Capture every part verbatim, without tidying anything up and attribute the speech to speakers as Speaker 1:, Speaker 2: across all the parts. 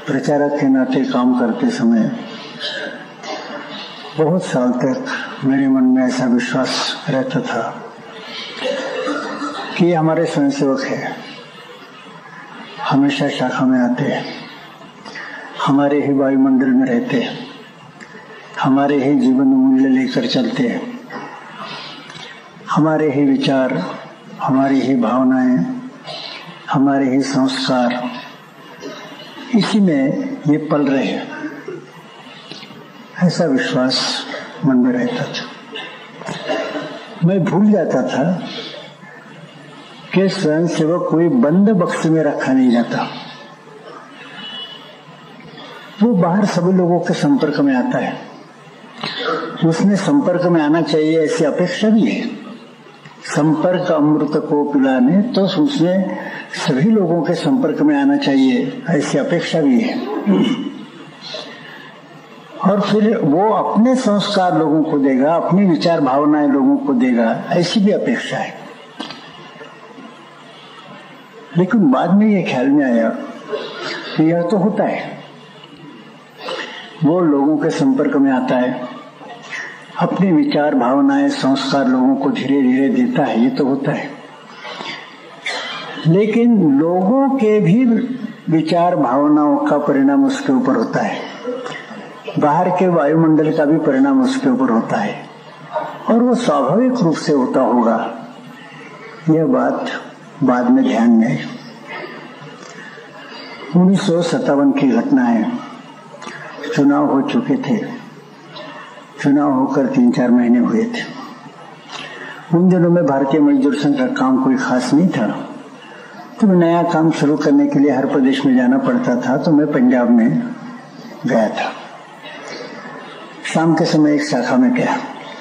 Speaker 1: प्रचारक के नाते काम करते समय बहुत साल तक मेरे मन में ऐसा विश्वास रहता था कि हमारे स्वयंसेवक है, हमेशा शाखा में आते, हमारे ही वायुमंडल में रहते, हमारे ही जीवन मूल्य लेकर चलते, हमारे ही विचार, हमारी ही भावनाएं, हमारे ही संस्कार इसी में ये पल रहे हैं, ऐसा विश्वास मन में रहता था। मैं भूल जाता था कि स्वयंसेवक कोई बंद बक्स में रखा नहीं जाता, वो बाहर सभी लोगों के संपर्क में आता है, उसने संपर्क में आना चाहिए ऐसी अपेक्षा भी है। संपर्क अमृत को पिलाने तो उसने सभी लोगों के संपर्क में आना चाहिए ऐसी अपेक्षा भी है। और फिर वो अपने संस्कार लोगों को देगा, अपनी विचार भावनाएं लोगों को देगा, ऐसी भी अपेक्षा है। लेकिन बाद में ये ख्याल में आया कि यह तो होता है, वो लोगों के संपर्क में आता है, अपने विचार भावनाएं संस्कार लोगों को धीरे धीरे देता है, ये तो होता है। लेकिन लोगों के भी विचार भावनाओं का परिणाम उसके ऊपर होता है, बाहर के वायुमंडल का भी परिणाम उसके ऊपर होता है, और वो स्वाभाविक रूप से होता होगा। यह बात बाद में ध्यान में आई। उन्नीस सौ सत्तावन की घटना है, चुनाव हो चुके थे, चुनाव होकर तीन चार महीने हुए थे। उन दिनों में भारतीय मजदूर संघ का काम कोई खास नहीं था, तो नया काम शुरू करने के लिए हर प्रदेश में जाना पड़ता था। तो मैं पंजाब में गया था, शाम के समय एक शाखा में गया।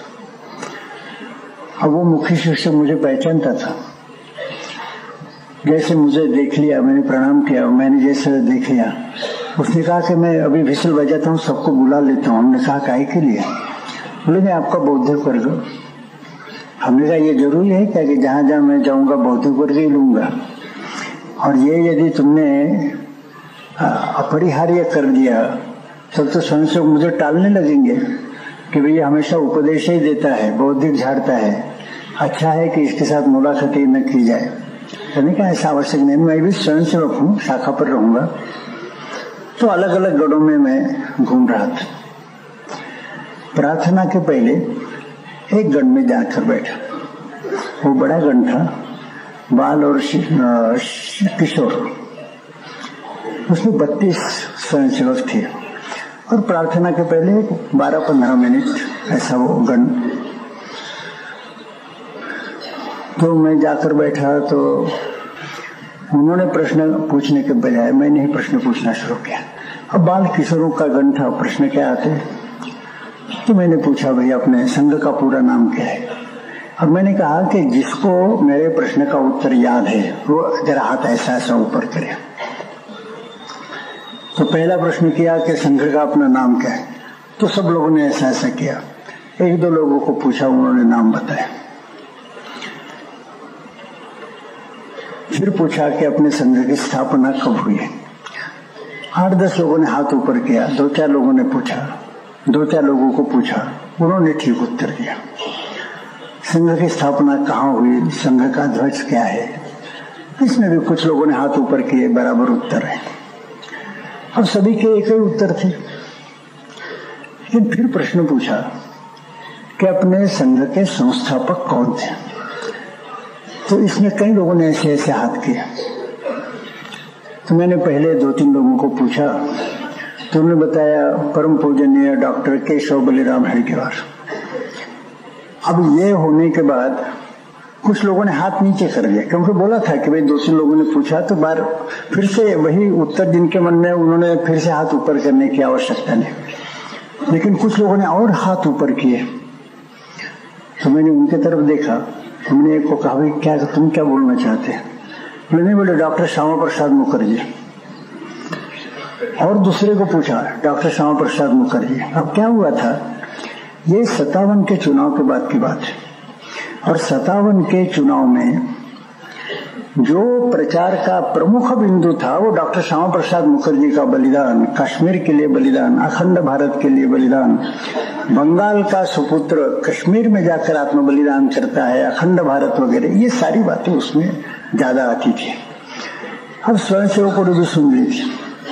Speaker 1: अब वो मुख्य शिक्षक मुझे पहचानता था, जैसे मुझे देख लिया, मैंने प्रणाम किया, मैंने जैसे देख लिया, उसने कहा कि मैं अभी विसल बजाता हूँ, सबको बुला लेता हूँ। हमने कहा काहे के लिए? बोले मैं आपका बौद्धिक वर्ग। हमने कहा ये जरूरी है क्या कि जहां जहां मैं जाऊंगा बौद्धिक वर्ग ही लूंगा? और ये यदि तुमने अपरिहार्य कर दिया तब तो स्वयंसेवक मुझे टालने लगेंगे कि भैया हमेशा उपदेश ही देता है, बौद्धिक झाड़ता है, अच्छा है कि इसके साथ मुलाकात ही न की जाए। कहने का ऐसा आवश्यक नहीं, मैं भी स्वयंसेवक हूँ, शाखा पर रहूंगा। तो अलग अलग गढ़ों में मैं घूम रहा था। प्रार्थना के पहले एक गण में जाकर बैठा, वो बड़ा गण था, बाल और किशोर, उसमें बत्तीस स्वयंसेवक थे। और प्रार्थना के पहले बारह पंद्रह मिनट ऐसा वो गण। तो मैं जाकर बैठा तो उन्होंने प्रश्न पूछने के बजाय मैंने ही प्रश्न पूछना शुरू किया। अब बाल किशोरों का गण था, प्रश्न क्या आते? तो मैंने पूछा भाई अपने संघ का पूरा नाम क्या है? और मैंने कहा कि जिसको मेरे प्रश्न का उत्तर याद है वो जरा हाथ ऐसा ऐसा ऊपर करे। तो पहला प्रश्न किया कि संघ का अपना नाम क्या है? तो सब लोगों ने ऐसा ऐसा किया। एक दो लोगों को पूछा, उन्होंने नाम बताया। फिर पूछा कि अपने संघ की स्थापना कब हुई है? आठ दस लोगों ने हाथ ऊपर किया। दो चार लोगों ने पूछा, दो चार लोगों को पूछा, उन्होंने ठीक उत्तर दिया। संघ की स्थापना कहाँ हुई, संघ का ध्वज क्या है, इसमें भी कुछ लोगों ने हाथ ऊपर किए, बराबर उत्तर है। अब सभी के एक ही उत्तर थे। लेकिन फिर प्रश्न पूछा कि अपने संघ के संस्थापक कौन थे? तो इसमें कई लोगों ने ऐसे ऐसे हाथ किए। तो मैंने पहले दो तीन लोगों को पूछा, तो उन्होंने बताया परम पूजनीय डॉक्टर केशव बलिराम हेडगेवार। अब ये होने के बाद कुछ लोगों ने हाथ नीचे कर दिया, क्योंकि बोला था कि भाई दो तीन लोगों ने पूछा तो बार फिर से वही उत्तर जिनके मन में, उन्होंने फिर से हाथ ऊपर करने की आवश्यकता नहीं। लेकिन कुछ लोगों ने और हाथ ऊपर किए। तो मैंने उनके तरफ देखा, हमने एक को कहा भाई क्या तुम क्या बोलना चाहते हैं? मैंने बोले डॉक्टर श्यामा प्रसाद मुखर्जी। और दूसरे को पूछा डॉक्टर श्यामा प्रसाद मुखर्जी। अब क्या हुआ था, ये सत्तावन के चुनाव के बाद की बात है। और सत्तावन के चुनाव में जो प्रचार का प्रमुख बिंदु था वो डॉक्टर श्यामा प्रसाद मुखर्जी का बलिदान, कश्मीर के लिए बलिदान, अखंड भारत के लिए बलिदान, बंगाल का सुपुत्र कश्मीर में जाकर आत्म बलिदान करता है, अखंड भारत वगैरह, ये सारी बातें उसमें ज्यादा आती थी। अब स्वयंसेवकों ने भी सुन ली थी।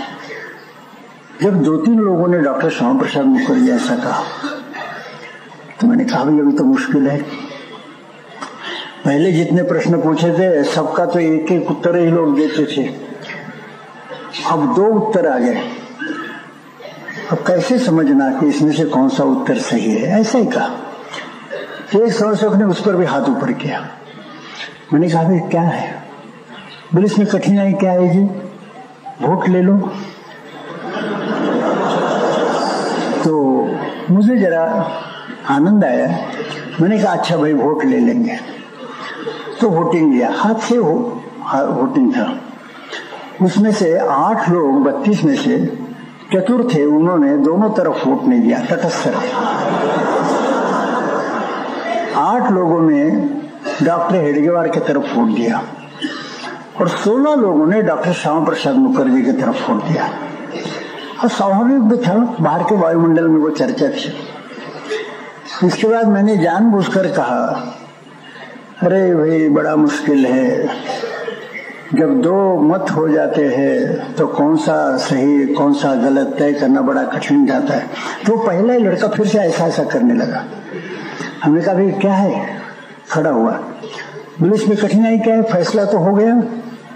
Speaker 1: जब दो तीन लोगों ने डॉक्टर श्यामा प्रसाद मुखर्जी ऐसा कहा तो मैंने कहा भाई अभी तो मुश्किल है। पहले जितने प्रश्न पूछे थे सबका तो एक एक उत्तर ही लोग देते थे, अब दो उत्तर आ गए, अब कैसे समझना कि इसमें से कौन सा उत्तर सही है। ऐसा ही कहा। एक स्वयंसेवक ने उस पर भी हाथ ऊपर किया। मैंने कहा भाई क्या है? बोले इसमें कठिनाई क्या है जी, वोट ले लो। तो मुझे जरा आनंद आया। मैंने कहा अच्छा भाई वोट ले लेंगे। तो वोटिंग लिया, हाथ से हो वोटिंग था। उसमें से आठ लोग बत्तीस में से चतुर थे, उन्होंने दोनों तरफ वोट नहीं दिया, तटस्थ रहे। आठ लोगों ने डॉक्टर हेडगेवार की तरफ वोट दिया और सोलह लोगों ने डॉक्टर श्यामा प्रसाद मुखर्जी की तरफ वोट दिया। और स्वाभाविक भी था, बाहर के वायुमंडल में वो चर्चा थी। इसके बाद मैंने जानबूझकर कहा अरे भाई बड़ा मुश्किल है, जब दो मत हो जाते हैं तो कौन सा सही कौन सा गलत तय करना बड़ा कठिन जाता है। तो पहला ही लड़का फिर से ऐसा ऐसा करने लगा। हमने कहा भाई क्या है? खड़ा हुआ, बोले इसमें कठिनाई क्या है, फैसला तो हो गया।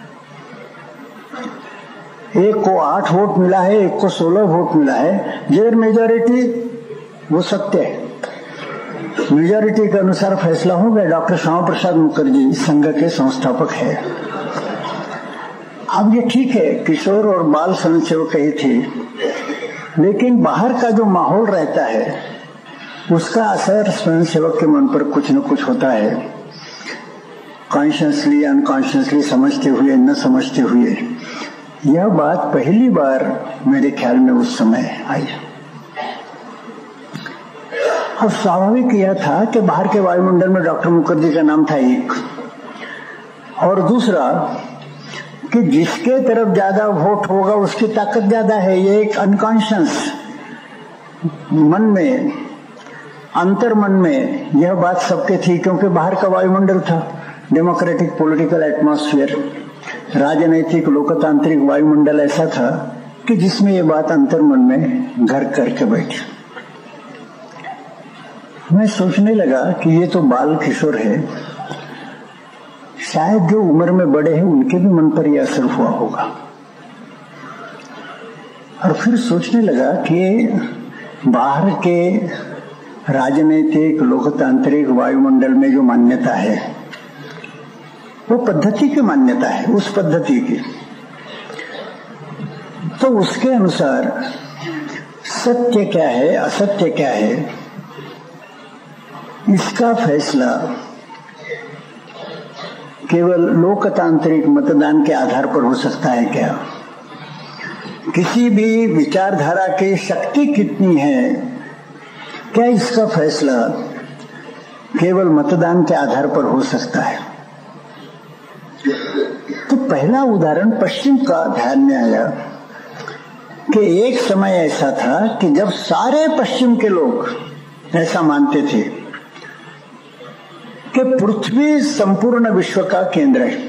Speaker 1: एक को आठ वोट मिला है, एक को सोलह वोट मिला है। जेर मेजोरिटी वो सत्य है, मेजोरिटी के अनुसार फैसला हो गया। डॉक्टर श्यामा प्रसाद मुखर्जी संघ के संस्थापक है। अब ये ठीक है, किशोर और बाल स्वयंसेवक ही थे, लेकिन बाहर का जो माहौल रहता है उसका असर स्वयंसेवक के मन पर कुछ न कुछ होता है, कॉन्शियसली अनकॉन्शियसली, समझते हुए न समझते हुए। यह बात पहली बार मेरे ख्याल में उस समय आई। अब स्वाभाविक यह था कि बाहर के वायुमंडल में डॉक्टर मुखर्जी का नाम था एक, और दूसरा कि जिसके तरफ ज्यादा वोट होगा उसकी ताकत ज्यादा है। ये एक अनकॉन्शियस मन में, अंतर मन में यह बात सबके थी, क्योंकि बाहर का वायुमंडल था, डेमोक्रेटिक पॉलिटिकल एटमॉस्फेयर, राजनैतिक लोकतांत्रिक वायुमंडल ऐसा था कि जिसमें ये बात अंतर मन में घर करके बैठी। मैं सोचने लगा कि ये तो बाल किशोर है, शायद जो उम्र में बड़े हैं उनके भी मन पर यह असर हुआ होगा। और फिर सोचने लगा कि बाहर के राजनीतिक लोकतांत्रिक वायुमंडल में जो मान्यता है वो पद्धति की मान्यता है, उस पद्धति की। तो उसके अनुसार सत्य क्या है असत्य क्या है इसका फैसला केवल लोकतांत्रिक मतदान के आधार पर हो सकता है क्या? किसी भी विचारधारा की शक्ति कितनी है, क्या इसका फैसला केवल मतदान के आधार पर हो सकता है? तो पहला उदाहरण पश्चिम का ध्यान में आया कि एक समय ऐसा था कि जब सारे पश्चिम के लोग ऐसा मानते थे कि पृथ्वी संपूर्ण विश्व का केंद्र है,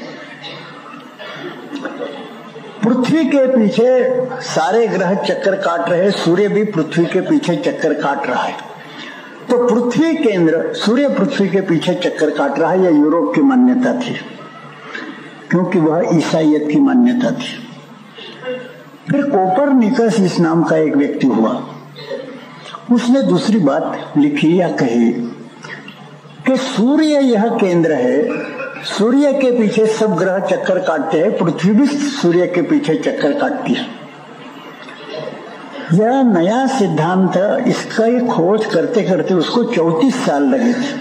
Speaker 1: पृथ्वी के पीछे सारे ग्रह चक्कर काट रहे, सूर्य भी पृथ्वी के पीछे चक्कर काट रहा है। तो पृथ्वी केंद्र, सूर्य पृथ्वी के पीछे चक्कर काट रहा है, यह यूरोप की मान्यता थी, क्योंकि वह ईसाईयत की मान्यता थी। फिर कोपरनिकस इस नाम का एक व्यक्ति हुआ, उसने दूसरी बात लिखी या कही कि सूर्य यह केंद्र है, सूर्य के पीछे सब ग्रह चक्कर काटते हैं, पृथ्वी भी सूर्य के पीछे चक्कर काटती है। यह नया सिद्धांत, इसका ये खोज करते करते उसको चौंतीस साल लगे थे।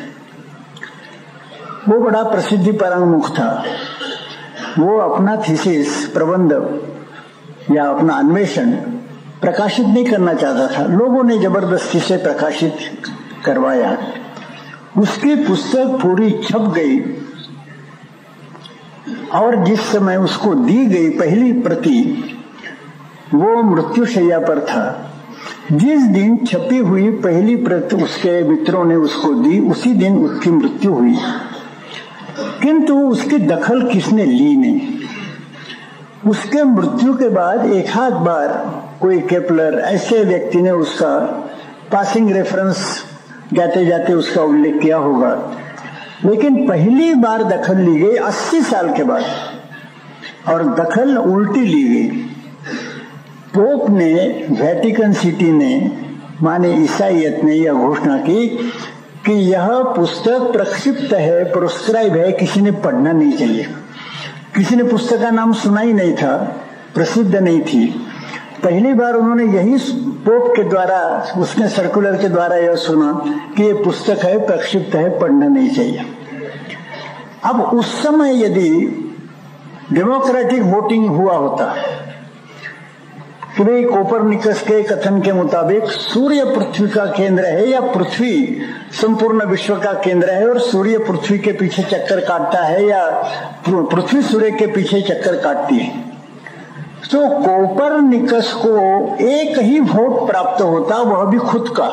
Speaker 1: वो बड़ा प्रसिद्धि परांगमुख था। वो अपना थीसिस, प्रबंध या अपना अन्वेषण प्रकाशित नहीं करना चाहता था, लोगों ने जबरदस्ती से प्रकाशित करवाया। उसकी पुस्तक पूरी छप गई और जिस समय उसको दी गई पहली प्रति वो मृत्युशैया पर था। जिस दिन छपी हुई पहली प्रति उसके मित्रों ने उसको दी, उसी दिन उसकी मृत्यु हुई, किंतु उसकी दखल किसने ली नहीं। उसके मृत्यु के बाद एक आध बार कोई केपलर ऐसे व्यक्ति ने उसका पासिंग रेफरेंस जाते जाते उसका उल्लेख किया होगा, लेकिन पहली बार दखल ली गई अस्सी साल के बाद, और दखल उल्टी ली गई। पोप ने, वेटिकन सिटी ने, माने ईसाइयत ने यह घोषणा की कि यह पुस्तक प्रक्षिप्त है, प्रोस्क्राइब है, किसी ने पढ़ना नहीं चाहिए। किसी ने पुस्तक का नाम सुना ही नहीं था, प्रसिद्ध नहीं थी। पहली बार उन्होंने यही पोप के द्वारा, उसने सर्कुलर के द्वारा यह सुना कि ये पुस्तक है, प्रक्षिप्त है, पढ़ना नहीं चाहिए। अब उस समय यदि डेमोक्रेटिक वोटिंग हुआ होता कि भाई कोपरनिकस के कथन के मुताबिक सूर्य पृथ्वी का केंद्र है या पृथ्वी संपूर्ण विश्व का केंद्र है और सूर्य पृथ्वी के पीछे चक्कर काटता है या पृथ्वी सूर्य के पीछे चक्कर काटती है, तो कोपरनिकस को एक ही वोट प्राप्त होता, वह भी खुद का,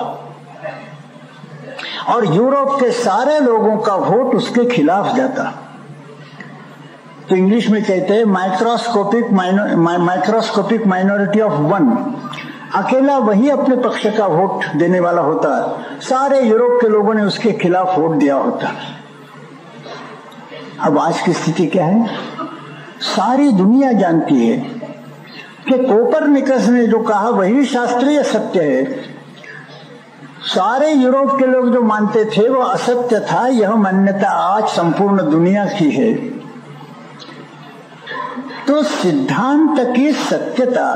Speaker 1: और यूरोप के सारे लोगों का वोट उसके खिलाफ जाता। तो इंग्लिश में कहते हैं microscopic microscopic minority of one. अकेला वही अपने पक्ष का वोट देने वाला होता, सारे यूरोप के लोगों ने उसके खिलाफ वोट दिया होता। अब आज की स्थिति क्या है? सारी दुनिया जानती है कि कोपरनिकस ने जो कहा वही शास्त्रीय सत्य है। सारे यूरोप के लोग जो मानते थे वो असत्य था, यह मान्यता आज संपूर्ण दुनिया की है। तो सिद्धांत की सत्यता,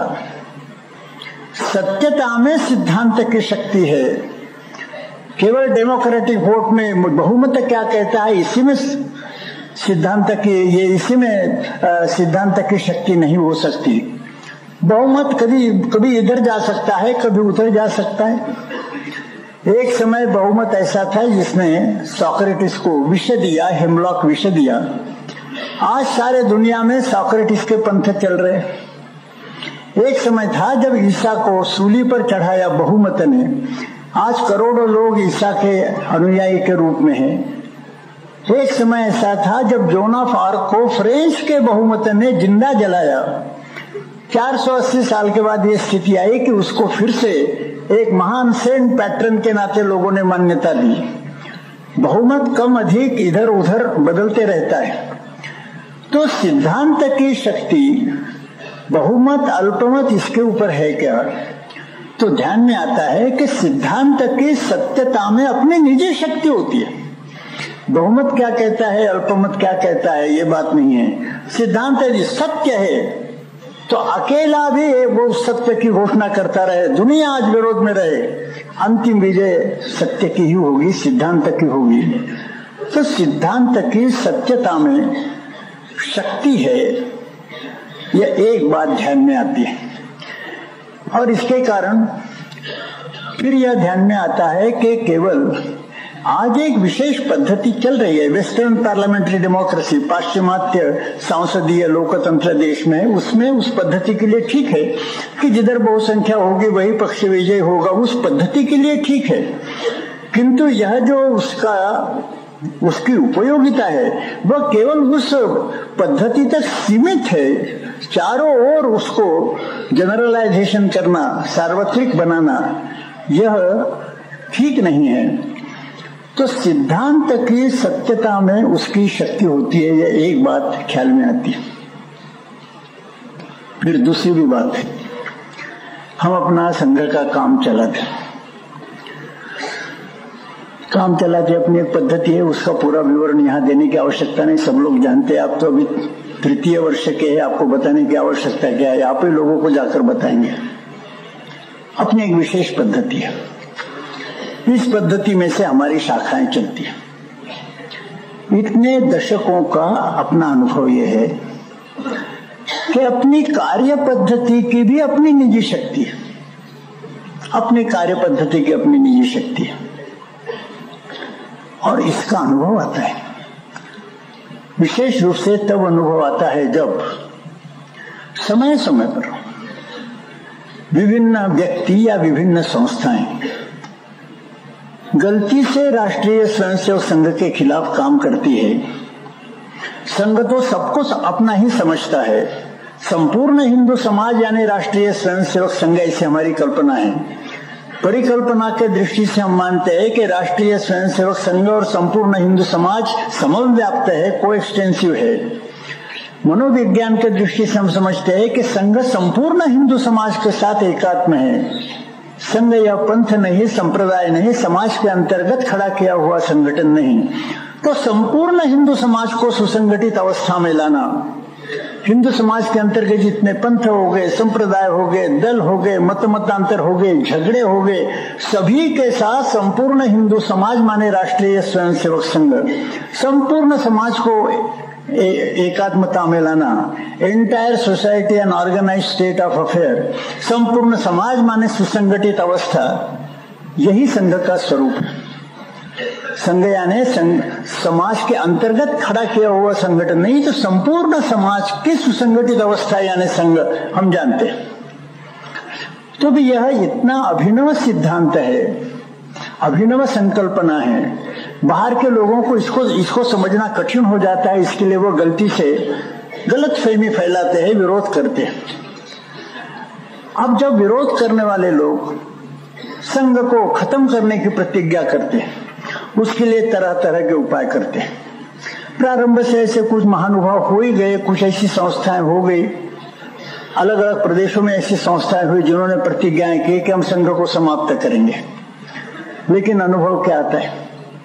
Speaker 1: सत्यता में सिद्धांत की शक्ति है। केवल डेमोक्रेटिक वोट में बहुमत क्या कहता है, इसी में सिद्धांत की ये इसी में सिद्धांत की शक्ति नहीं हो सकती। बहुमत कभी कभी इधर जा सकता है, कभी उधर जा सकता है। एक समय बहुमत ऐसा था जिसने सोक्रेटिस को विष दिया, हेमलॉक विष दिया। आज सारे दुनिया में सोक्रेटिस के पंथ चल रहे। एक समय था जब ईसा को सूली पर चढ़ाया बहुमत ने, आज करोड़ों लोग ईसा के अनुयायी के रूप में हैं। एक समय ऐसा था जब जोन ऑफ आर्क को फ्रेंच के बहुमत ने जिंदा जलाया। चार सौ अस्सी साल के बाद ये स्थिति आई कि उसको फिर से एक महान सेंट पैटर्न के नाते लोगों ने मान्यता दी। बहुमत कम अधिक इधर उधर बदलते रहता है। तो सिद्धांत की शक्ति, बहुमत अल्पमत इसके ऊपर है क्या? तो ध्यान में आता है कि सिद्धांत की सत्यता में अपनी निजी शक्ति होती है। बहुमत क्या कहता है, अल्पमत क्या कहता है, ये बात नहीं है। सिद्धांत यदि सत्य है तो अकेला भी वो सत्य की घोषणा करता रहे, दुनिया आज विरोध में रहे, अंतिम विजय सत्य की ही होगी, सिद्धांत की होगी। तो सिद्धांत की सत्यता में शक्ति है, यह एक बात ध्यान में आती है। और इसके कारण फिर यह ध्यान में आता है कि केवल आज एक विशेष पद्धति चल रही है, वेस्टर्न पार्लियामेंट्री डेमोक्रेसी, पाश्चिमात्य संसदीय लोकतंत्र देश में, उसमें उस पद्धति के लिए ठीक है कि जिधर बहुसंख्या होगी वही पक्ष विजय होगा, उस पद्धति के लिए ठीक है। किंतु यह जो उसका उसकी उपयोगिता है वह केवल उस पद्धति तक सीमित है। चारों ओर उसको जनरलाइजेशन करना, सार्वत्रिक बनाना, यह ठीक नहीं है। तो सिद्धांत की सत्यता में उसकी शक्ति होती है, यह एक बात ख्याल में आती है। फिर दूसरी भी बात है, हम अपना संघ का काम चलाते काम चलाते अपनी एक पद्धति है, उसका पूरा विवरण यहाँ देने की आवश्यकता नहीं, सब लोग जानते हैं। आप तो अभी तृतीय वर्ष के हैं, आपको बताने की आवश्यकता क्या है, आप ही लोगों को जाकर बताएंगे। अपनी एक विशेष पद्धति है, इस पद्धति में से हमारी शाखाएं चलती है। इतने दशकों का अपना अनुभव यह है कि अपनी कार्य पद्धति की भी अपनी निजी शक्ति है, अपनी कार्य पद्धति की अपनी निजी शक्ति है, और इसका अनुभव आता है। विशेष रूप से तब अनुभव आता है जब समय समय पर विभिन्न व्यक्ति या विभिन्न संस्थाएं गलती से राष्ट्रीय स्वयंसेवक संघ के खिलाफ काम करती है। संघ तो सबको अपना ही समझता है, संपूर्ण हिंदू समाज यानी राष्ट्रीय स्वयंसेवक संघ, ऐसी हमारी कल्पना है। परिकल्पना के दृष्टि से हम मानते हैं कि राष्ट्रीय स्वयंसेवक संघ और संपूर्ण हिंदू समाज समव्याप्त है, कोएक्सटेंसिव है। मनोविज्ञान के दृष्टि से हम समझते हैं कि संघ संपूर्ण हिंदू समाज के साथ एकात्म है। संघ यह पंथ नहीं, संप्रदाय नहीं, समाज के अंतर्गत खड़ा किया हुआ संगठन नहीं। तो संपूर्ण हिंदू समाज को सुसंगठित अवस्था में लाना, हिंदू समाज के अंतर्गत जितने पंथ हो गए, संप्रदाय हो गए, दल हो गए, मत मतांतर हो गए, झगड़े हो गए, सभी के साथ संपूर्ण हिंदू समाज माने राष्ट्रीय स्वयंसेवक संघ संपूर्ण समाज को ए, एकात्मता में लाना, entire society and organise state of affair, संपूर्ण समाज माने सुसंगठित अवस्था, यही संघ का स्वरूप है। संघ यानी समाज के अंतर्गत खड़ा किया हुआ संगठन नहीं, तो संपूर्ण समाज की सुसंगठित अवस्था यानी संघ हम जानते हैं। तो भी यह इतना अभिनव सिद्धांत है, अभिनव संकल्पना है, बाहर के लोगों को इसको इसको समझना कठिन हो जाता है। इसके लिए वो गलती से गलत फहमी फैलाते हैं, विरोध करते हैं। अब जब विरोध करने वाले लोग संघ को खत्म करने की प्रतिज्ञा करते हैं, उसके लिए तरह तरह के उपाय करते हैं। प्रारंभ से ऐसे कुछ महानुभाव हो ही गए, कुछ ऐसी संस्थाएं हो गई, अलग अलग प्रदेशों में ऐसी संस्थाएं हुई जिन्होंने प्रतिज्ञाएं की कि हम संघ को समाप्त करेंगे। लेकिन अनुभव क्या आता है?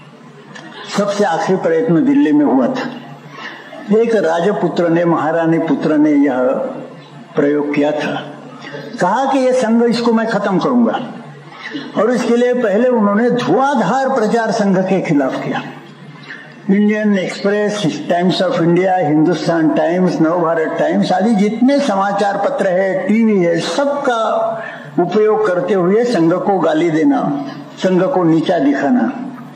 Speaker 1: सबसे आखिरी प्रयत्न दिल्ली में हुआ था। एक राजपुत्र ने, महारानी पुत्र ने यह प्रयोग किया था, कहा कि यह संघ इसको मैं खत्म करूंगा, और इसके लिए पहले उन्होंने धुआंधार प्रचार संघ के खिलाफ किया। Indian Express, Times of India, Hindustan Times, Navbharat Times आदि जितने समाचार पत्र है, टीवी है, सबका उपयोग करते हुए संघ को गाली देना, संघ को नीचा दिखाना।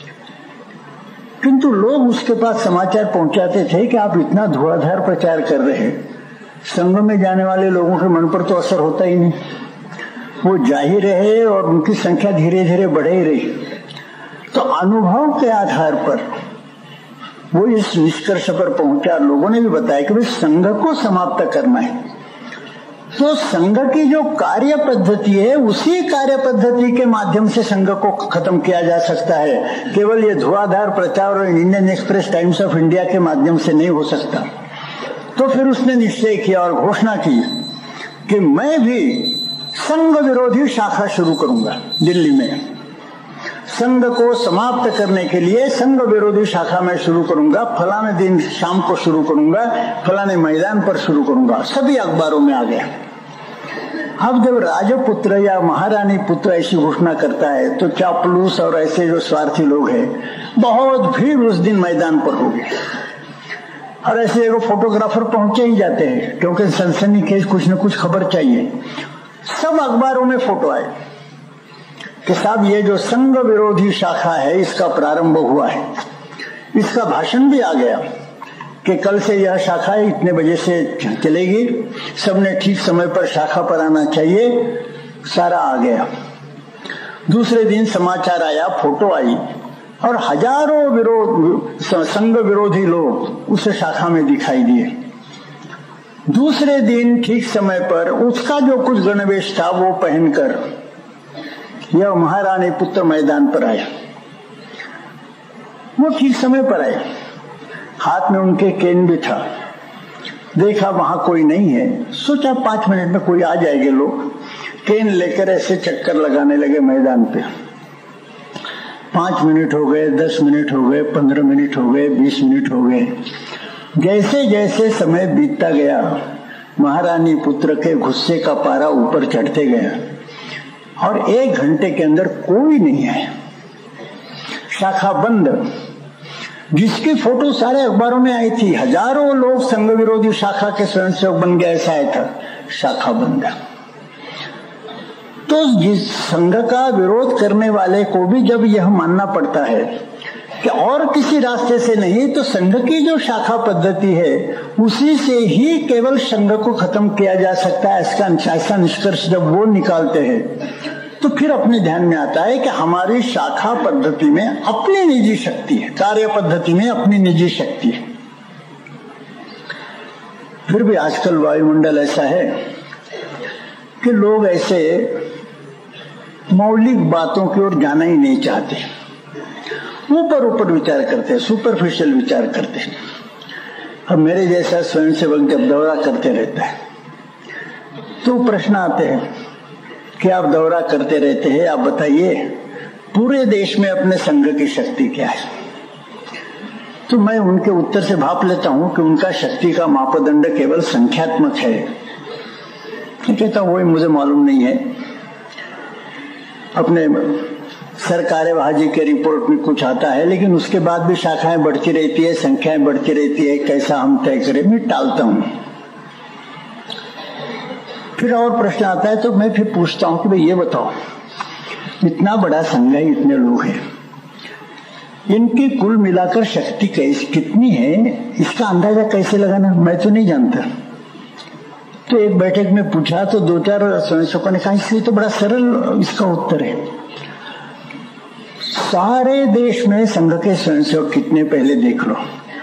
Speaker 1: किंतु लोग उसके पास समाचार पहुंचाते थे कि आप इतना धुआंधार प्रचार कर रहे हैं, संघ में जाने वाले लोगों के मन पर तो असर होता ही नहीं, वो जा ही रहे और उनकी संख्या धीरे धीरे बढ़े ही रही। तो अनुभव के आधार पर वो इस निष्कर्ष पर पहुंचा, लोगों ने भी बताया कि भाई संघ को समाप्त करना है, तो संघ की जो कार्य पद्धति है उसी कार्य पद्धति के माध्यम से संघ को खत्म किया जा सकता है। केवल ये धुआंधार प्रचार और Indian Express, Times of India के माध्यम से नहीं हो सकता। तो फिर उसने निश्चय किया और घोषणा की कि मैं भी संघ विरोधी शाखा शुरू करूंगा दिल्ली में। संघ को समाप्त करने के लिए संघ विरोधी शाखा में शुरू करूंगा, फलाने दिन शाम को शुरू करूंगा, फलाने मैदान पर शुरू करूंगा। सभी अखबारों में आ गया। अब जब राजपुत्र या महारानी पुत्र ऐसी घोषणा करता है तो चापलूस और ऐसे जो स्वार्थी लोग हैं, बहुत भीड़ उस दिन मैदान पर होगी, और ऐसे एगो फोटोग्राफर पहुंचे ही जाते हैं, क्योंकि सनसनीखेज कुछ न कुछ खबर चाहिए। सब अखबारों में फोटो आए कि साहब ये जो संघ विरोधी शाखा है इसका प्रारंभ हुआ है। इसका भाषण भी आ गया कि कल से यह शाखा इतने बजे से चलेगी, सबने ठीक समय पर शाखा पर आना चाहिए, सारा आ गया। दूसरे दिन समाचार आया, फोटो आई, और हजारों विरोध संघ विरोधी लोग उस शाखा में दिखाई दिए। दूसरे दिन ठीक समय पर उसका जो कुछ गणवेश था वो पहनकर यह महारानी पुत्र मैदान पर आए। वो ठीक समय पर आए, हाथ में उनके केन भी था। देखा वहां कोई नहीं है, सोचा पांच मिनट में कोई आ जाएंगे लोग। केन लेकर ऐसे चक्कर लगाने लगे मैदान पे। पांच मिनट हो गए, दस मिनट हो गए, पंद्रह मिनट हो गए, बीस मिनट हो गए। जैसे जैसे समय बीतता गया, महारानी पुत्र के गुस्से का पारा ऊपर चढ़ते गया, और एक घंटे के अंदर कोई नहीं आया। शाखा बंद। जिसकी फोटो सारे अखबारों में आई थी, हजारों लोग संघ विरोधी शाखा के स्वयंसेवक बन गए, ऐसा आया था, शाखा बंद। तो जिस संघ का विरोध करने वाले को भी जब यह मानना पड़ता है कि और किसी रास्ते से नहीं तो संघ की जो शाखा पद्धति है उसी से ही केवल संघ को खत्म किया जा सकता है। इसका ऐसा निष्कर्ष जब वो निकालते हैं तो फिर अपने ध्यान में आता है कि हमारी शाखा पद्धति में अपनी निजी शक्ति है, कार्य पद्धति में अपनी निजी शक्ति है। फिर भी आजकल वायुमंडल ऐसा है कि लोग ऐसे मौलिक बातों की ओर जाना ही नहीं चाहते, ऊपर ऊपर विचार करते हैं, सुपरफिशियल विचार करते हैं। अब मेरे जैसा स्वयंसेवक जब दौरा करते रहता है तो प्रश्न आते हैं कि आप दौरा करते रहते हैं, आप बताइए पूरे देश में अपने संघ की शक्ति क्या है। तो मैं उनके उत्तर से भाप लेता हूं कि उनका शक्ति का मापदंड केवल संख्यात्मक है। मैं कहता हूं वही मुझे मालूम नहीं है। अपने सरकारेबाजी के रिपोर्ट में कुछ आता है लेकिन उसके बाद भी शाखाएं बढ़ती रहती है, संख्याएं बढ़ती रहती है, कैसा हम तय करें, मैं टालता हूं। फिर और प्रश्न आता है तो मैं फिर पूछता हूं कि भाई ये बताओ, इतना बड़ा संघ है, इतने लोग हैं, इनकी कुल मिलाकर शक्ति कैसे कितनी है इसका अंदाजा कैसे लगाना, मैं तो नहीं जानता। तो एक बैठक में पूछा तो दो चार स्वयंसेवकों ने कहा इसलिए तो बड़ा सरल इसका उत्तर है, सारे देश में संघ के स्वयंसेवक कितने पहले देख लो,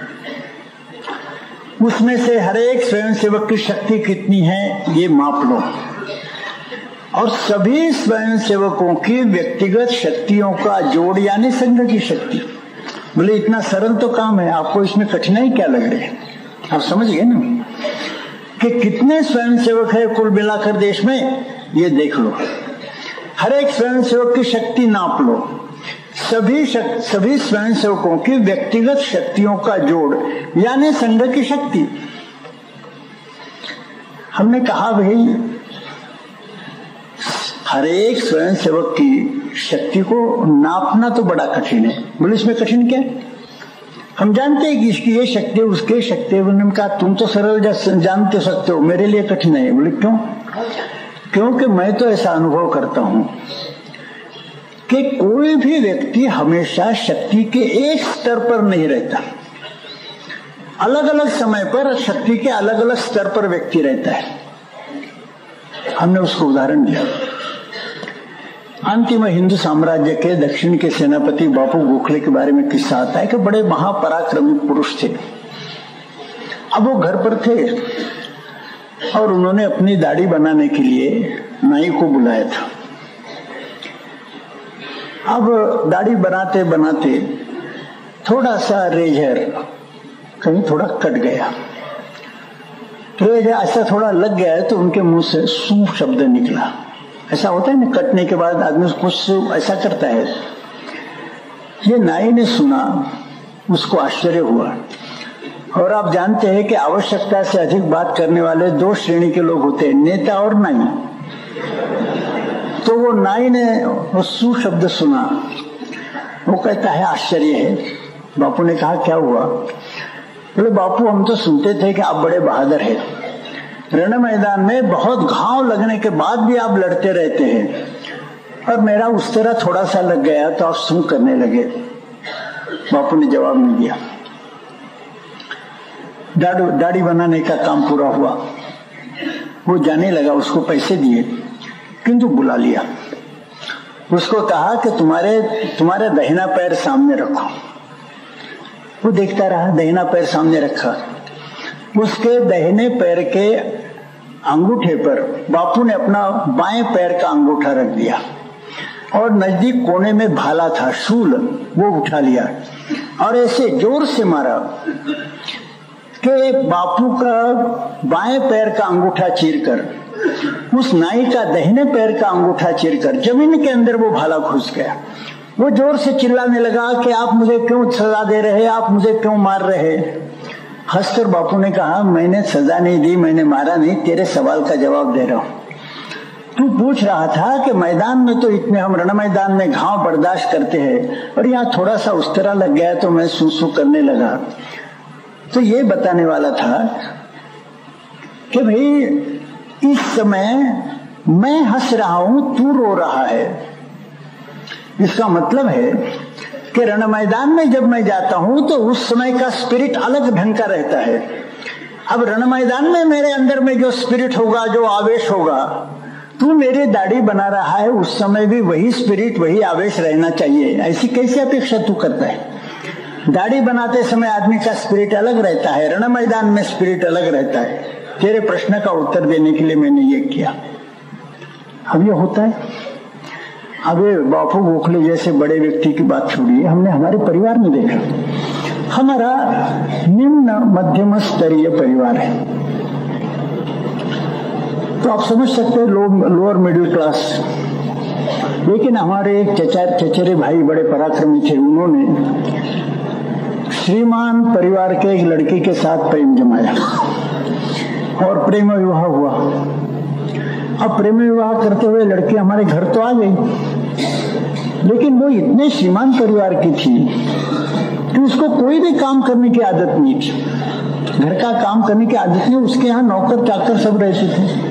Speaker 1: उसमें से हर एक स्वयंसेवक की शक्ति कितनी है ये माप लो, और सभी स्वयंसेवकों की व्यक्तिगत शक्तियों का जोड़ यानी संघ की शक्ति। बोले इतना सरल तो काम है, आपको इसमें कठिनाई क्या लग रही है? आप समझ गए ना कि कितने स्वयंसेवक है कुल मिलाकर देश में, ये देख लो। हर एक स्वयंसेवक की शक्ति नाप लो, सभी शक, सभी स्वयंसेवकों की व्यक्तिगत शक्तियों का जोड़ यानी संघ की शक्ति। हमने कहा भाई हर एक स्वयंसेवक की शक्ति को नापना तो बड़ा कठिन है। बोले इसमें कठिन क्या है? हम जानते हैं कि इसकी ये शक्ति है, उसके शक्ति है। उन्होंने कहा तुम तो सरल जानते सकते हो, मेरे लिए कठिन है। बोले क्यों? क्योंकि मैं तो ऐसा अनुभव करता हूं कि कोई भी व्यक्ति हमेशा शक्ति के एक स्तर पर नहीं रहता, अलग अलग समय पर शक्ति के अलग अलग स्तर पर व्यक्ति रहता है। हमने उसको उदाहरण दिया। अंतिम हिंदू साम्राज्य के दक्षिण के सेनापति बापू गोखले के बारे में किस्सा आता है कि बड़े महापराक्रमी पुरुष थे। अब वो घर पर थे और उन्होंने अपनी दाढ़ी बनाने के लिए नाई को बुलाया था। अब दाढ़ी बनाते बनाते थोड़ा सा रेजर कहीं थोड़ा कट गया, रेजर ऐसा थोड़ा लग गया है तो उनके मुंह से सू शब्द निकला। ऐसा होता है ना, कटने के बाद आदमी कुछ ऐसा करता है। ये नाई ने सुना, उसको आश्चर्य हुआ। और आप जानते हैं कि आवश्यकता से अधिक बात करने वाले दो श्रेणी के लोग होते हैं, नेता और नाई। तो वो नाई ने वो सू शब्द सुना, वो कहता है आश्चर्य है। बापू ने कहा क्या हुआ? बोले बापू हम तो सुनते थे कि आप बड़े बहादुर हैं, रण मैदान में बहुत घाव लगने के बाद भी आप लड़ते रहते हैं, और मेरा उस तरह थोड़ा सा लग गया तो आप सू करने लगे। बापू ने जवाब नहीं दिया। दाढ़ी बनाने का काम पूरा हुआ, वो जाने लगा, उसको पैसे दिए किंतु बुला लिया। उसको कहा कि तुम्हारे तुम्हारे दाहिना पैर सामने रखो। वो देखता रहा, दाहिना पैर सामने रखा। उसके दाहिने पैर के अंगूठे पर बापू ने अपना बाएं पैर का अंगूठा रख दिया और नजदीक कोने में भाला था, शूल, वो उठा लिया और ऐसे जोर से मारा कि बापू का बाएं पैर का अंगूठा चीरकर उस नाई का दाहिने पैर का अंगूठा चीरकर जमीन के अंदर वो भाला घुस गया। वो जोर से चिल्लाने लगा कि आप मुझे क्यों सजा दे रहे, आप मुझे क्यों मार रहे? हंसकर बापू ने कहा मैंने सजा नहीं दी, मैंने मारा नहीं, तेरे सवाल का जवाब दे रहा हूं। तू पूछ रहा था कि मैदान में तो इतने हम रण मैदान में घाव बर्दाश्त करते हैं और यहाँ थोड़ा सा उस तरह लग गया तो मैं सू सू करने लगा। तो ये बताने वाला था कि भाई इस समय मैं हंस रहा हूं, तू रो रहा है। इसका मतलब है कि रण मैदान में जब मैं जाता हूं तो उस समय का स्पिरिट अलग ढंग का रहता है। अब रण मैदान में मेरे अंदर में जो स्पिरिट होगा, जो आवेश होगा, तू मेरी दाढ़ी बना रहा है, उस समय भी वही स्पिरिट, वही आवेश रहना चाहिए। ऐसी कैसी अपेक्षा तू करता है? दाढ़ी बनाते समय आदमी का स्पिरिट अलग रहता है, रण मैदान में स्पिरिट अलग रहता है। तेरे प्रश्न का उत्तर देने के लिए मैंने ये किया। अब ये होता है। अब ये बापू गोखले जैसे बड़े व्यक्ति की बात छोड़िए, हमने हमारे परिवार में देखा, हमारा निम्न मध्यम स्तरीय परिवार है, तो आप समझ सकते हैं लो, लोअर मिडिल क्लास। लेकिन हमारे एक चचा चचेरे भाई बड़े पराक्रमी थे, उन्होंने श्रीमान परिवार के एक लड़की के साथ प्रेम जमाया और प्रेम विवाह हुआ। अब प्रेम विवाह करते हुए लड़की हमारे घर तो आ गई, लेकिन वो इतने श्रीमान परिवार की थी कि उसको कोई भी काम करने की आदत नहीं थी, घर का काम करने की आदत नहीं। उसके यहाँ नौकर चाकर सब रहते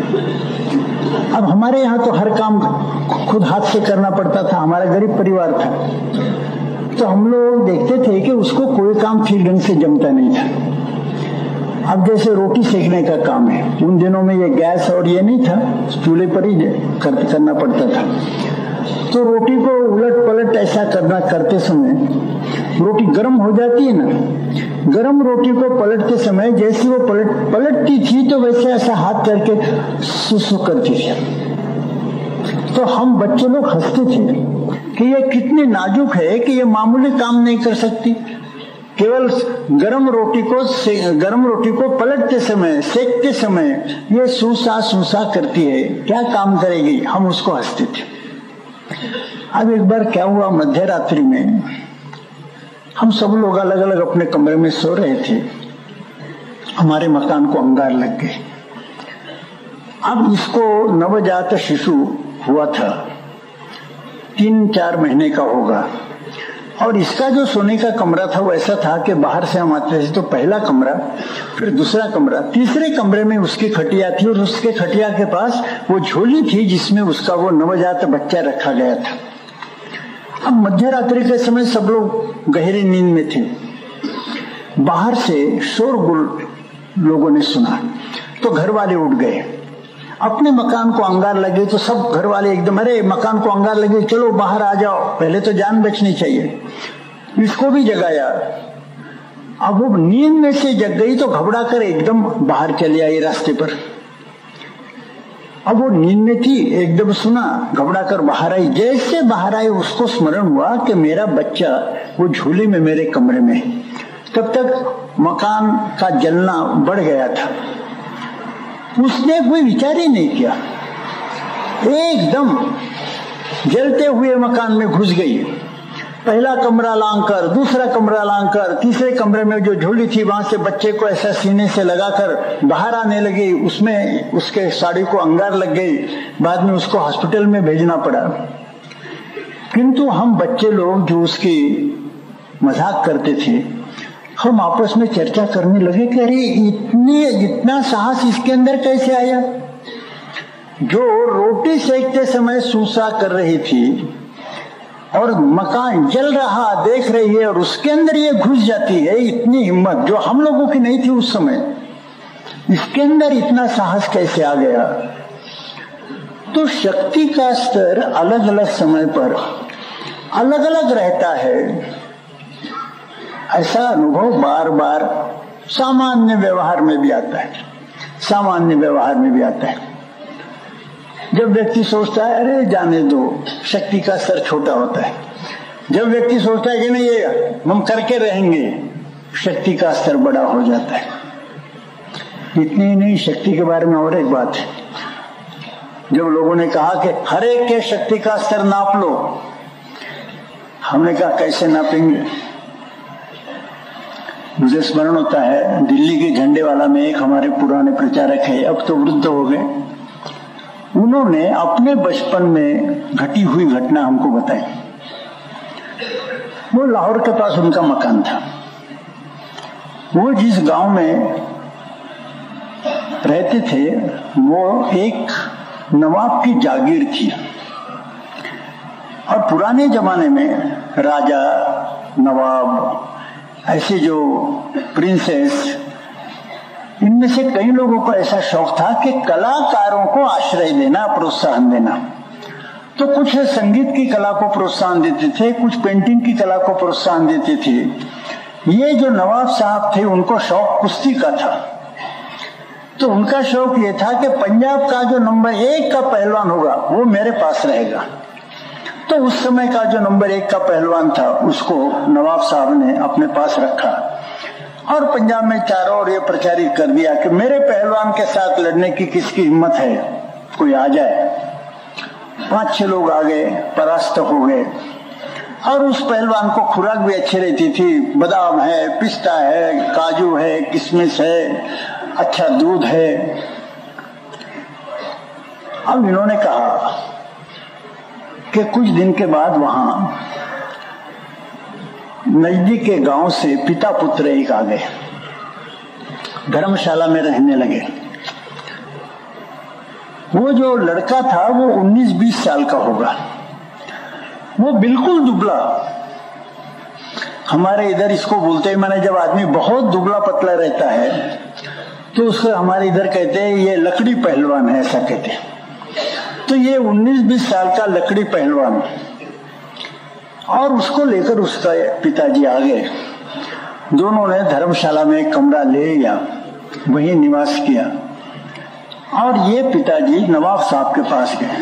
Speaker 1: थे। अब हमारे यहाँ तो हर काम खुद हाथ से करना पड़ता था, हमारा गरीब परिवार था, तो हम लोग देखते थे कि उसको कोई काम ठीक ढंग से जमता नहीं था। अब जैसे रोटी सेकने का काम है, उन दिनों में ये गैस और ये नहीं था, चूल्हे पर ही कर, करना पड़ता था। तो रोटी को उलट पलट ऐसा करना, करते समय रोटी गर्म हो जाती है ना, गर्म रोटी को पलटते समय जैसे वो पलट पलटती थी तो वैसे ऐसा हाथ करके सुसु करती थी। तो हम बच्चे लोग हंसते थे कि ये कितनी नाजुक है कि ये मामूली काम नहीं कर सकती, केवल गरम रोटी को गरम रोटी को पलटते समय, सेकते समय ये सूसा सूसा करती है, क्या काम करेगी। हम उसको हंसते थे। अब एक बार क्या हुआ, मध्य रात्रि में हम सब लोग अलग अलग अपने कमरे में सो रहे थे, हमारे मकान को अंगार लग गए। अब इसको नवजात शिशु हुआ था, तीन चार महीने का होगा, और इसका जो सोने का कमरा था वो ऐसा था कि बाहर से हम आते थे तो पहला कमरा, फिर दूसरा कमरा, तीसरे कमरे में उसकी खटिया थी और उसके खटिया के पास वो झोली थी जिसमें उसका वो नवजात बच्चा रखा गया था। अब मध्य रात्रि के समय सब लोग गहरी नींद में थे, बाहर से शोरगुल लोगों ने सुना तो घर वाले उठ गए। अपने मकान को अंगार लगे तो सब घर वाले एकदम, अरे मकान को अंगार लगे, चलो बाहर आ जाओ, पहले तो जान बचनी चाहिए। इसको भी जगाया। अब वो नींद में से जग गई तो घबरा कर एकदम बाहर चली आई रास्ते पर। अब वो नींद में थी, एकदम सुना, घबरा कर बाहर आई। जैसे बाहर आई उसको स्मरण हुआ कि मेरा बच्चा वो झूले में मेरे कमरे में। तब तक मकान का जलना बढ़ गया था। उसने कोई विचार ही नहीं किया, एकदम जलते हुए मकान में घुस गई। पहला कमरा लांघकर, दूसरा कमरा लांघकर, तीसरे कमरे में जो झोली थी वहां से बच्चे को ऐसा सीने से लगाकर बाहर आने लगी। उसमें उसके साड़ी को अंगार लग गई। बाद में उसको हॉस्पिटल में भेजना पड़ा। किंतु हम बच्चे लोग जो उसकी मजाक करते थे, हम आपस में चर्चा करने लगे कि अरे इतने इतना साहस इसके अंदर कैसे आया। जो रोटी सेकते समय सूसा कर रही थी और मकान जल रहा देख रही है और उसके अंदर ये घुस जाती है, इतनी हिम्मत जो हम लोगों की नहीं थी उस समय, इसके अंदर इतना साहस कैसे आ गया। तो शक्ति का स्तर अलग अलग समय पर अलग अलग रहता है। ऐसा अनुभव बार बार सामान्य व्यवहार में भी आता है, सामान्य व्यवहार में भी आता है। जब व्यक्ति सोचता है अरे जाने दो, शक्ति का स्तर छोटा होता है। जब व्यक्ति सोचता है कि नहीं ये हम करके रहेंगे, शक्ति का स्तर बड़ा हो जाता है। इतनी ही नहीं, शक्ति के बारे में और एक बात है। जब लोगों ने कहा कि हर एक के शक्ति का स्तर नाप लो, हमने कहा कैसे नापेंगे। मुझे स्मरण होता है दिल्ली के झंडे वाला में एक हमारे पुराने प्रचारक है, अब तो वृद्ध हो गए। उन्होंने अपने बचपन में घटी हुई घटना हमको बताई। वो लाहौर के पास उनका मकान था। वो जिस गांव में रहते थे वो एक नवाब की जागीर थी। और पुराने जमाने में राजा नवाब, ऐसे जो प्रिंसेस, इनमें से कई लोगों को ऐसा शौक था कि कलाकारों को आश्रय देना, प्रोत्साहन देना। तो कुछ संगीत की कला को प्रोत्साहन देते थे, कुछ पेंटिंग की कला को प्रोत्साहन देते थे। ये जो नवाब साहब थे उनको शौक कुश्ती का था। तो उनका शौक ये था कि पंजाब का जो नंबर एक का पहलवान होगा वो मेरे पास रहेगा। तो उस समय का जो नंबर एक का पहलवान था उसको नवाब साहब ने अपने पास रखा और पंजाब में चारों ओर ये प्रचारित कर दिया कि मेरे पहलवान के साथ लड़ने की किसकी हिम्मत है, कोई आ जाए। पांच छह लोग आ गए, परास्त हो गए। और उस पहलवान को खुराक भी अच्छी रहती थी, बादाम है, पिस्ता है, काजू है, किशमिश है, अच्छा दूध है। अब इन्होंने कहा कि कुछ दिन के बाद वहां नजदीक के गांव से पिता पुत्र एक आ गए, धर्मशाला में रहने लगे। वो जो लड़का था वो उन्नीस बीस साल का होगा, वो बिल्कुल दुबला। हमारे इधर इसको बोलते हैं, माने जब आदमी बहुत दुबला पतला रहता है तो उसको हमारे इधर कहते हैं ये लकड़ी पहलवान है, ऐसा कहते हैं। तो ये उन्नीस बीस साल का लकड़ी पहलवान, और उसको लेकर उसका पिताजी आ गए। दोनों ने धर्मशाला में एक कमरा ले लिया, वहीं निवास किया। और ये पिताजी नवाब साहब के पास गए,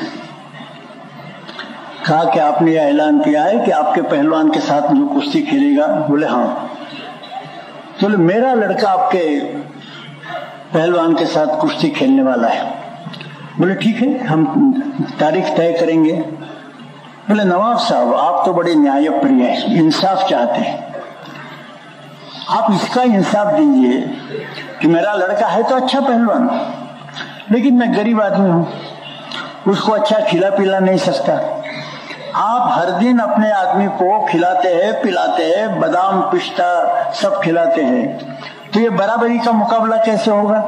Speaker 1: कहा कि आपने यह ऐलान किया है कि आपके पहलवान के साथ जो कुश्ती खेलेगा। बोले हाँ। तो बोले मेरा लड़का आपके पहलवान के साथ कुश्ती खेलने वाला है। बोले ठीक है, हम तारीख तय करेंगे। बोले नवाब साहब आप तो बड़े न्यायप्रिय हैं, इंसाफ चाहते हैं, आप इसका इंसाफ दीजिए कि मेरा लड़का है तो अच्छा पहलवान, लेकिन मैं गरीब आदमी हूं, उसको अच्छा खिला पिला नहीं सकता। आप हर दिन अपने आदमी को खिलाते हैं, पिलाते हैं, बादाम पिस्ता सब खिलाते हैं, तो ये बराबरी का मुकाबला कैसे होगा?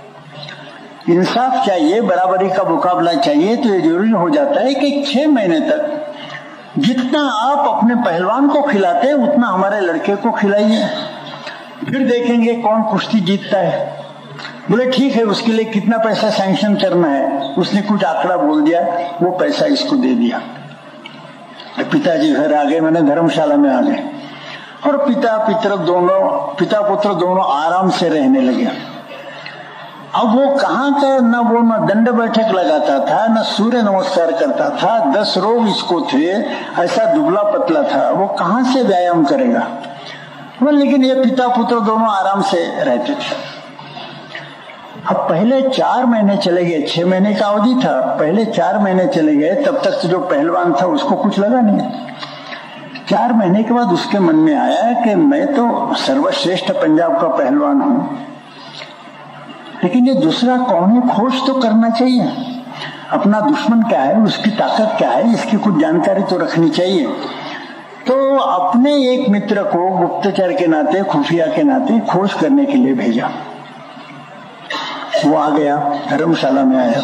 Speaker 1: इंसाफ चाहिए, बराबरी का मुकाबला चाहिए। तो ये जरूरी हो जाता है कि छह महीने तक जितना आप अपने पहलवान को खिलाते हैं उतना हमारे लड़के को खिलाइए, फिर देखेंगे कौन कुश्ती जीतता है। बोले ठीक है, उसके लिए कितना पैसा सैंक्शन करना है? उसने कुछ आंकड़ा बोल दिया, वो पैसा इसको दे दिया। पिताजी घर आ गए, मैंने धर्मशाला में आ गए, और पिता पुत्र दोनों पिता पुत्र दोनों आराम से रहने लगे। अब वो कहाँ का, न वो न दंड बैठक लगाता था, न सूर्य नमस्कार करता था, दस रोग इसको थे, ऐसा दुबला पतला था, वो कहाँ से व्यायाम करेगा? वो लेकिन ये पिता पुत्र दोनों आराम से रहते थे। अब पहले चार महीने चले गए, छह महीने का अवधि था, पहले चार महीने चले गए, तब तक तो जो पहलवान था उसको कुछ लगा नहीं। चार महीने के बाद उसके मन में आया कि मैं तो सर्वश्रेष्ठ पंजाब का पहलवान हूं, लेकिन ये दूसरा कौन है, खोज तो करना चाहिए। अपना दुश्मन क्या है, उसकी ताकत क्या है, इसकी कुछ जानकारी तो रखनी चाहिए। तो अपने एक मित्र को गुप्तचर के नाते, खुफिया के नाते खोज करने के लिए भेजा। वो आ गया, धर्मशाला में आया,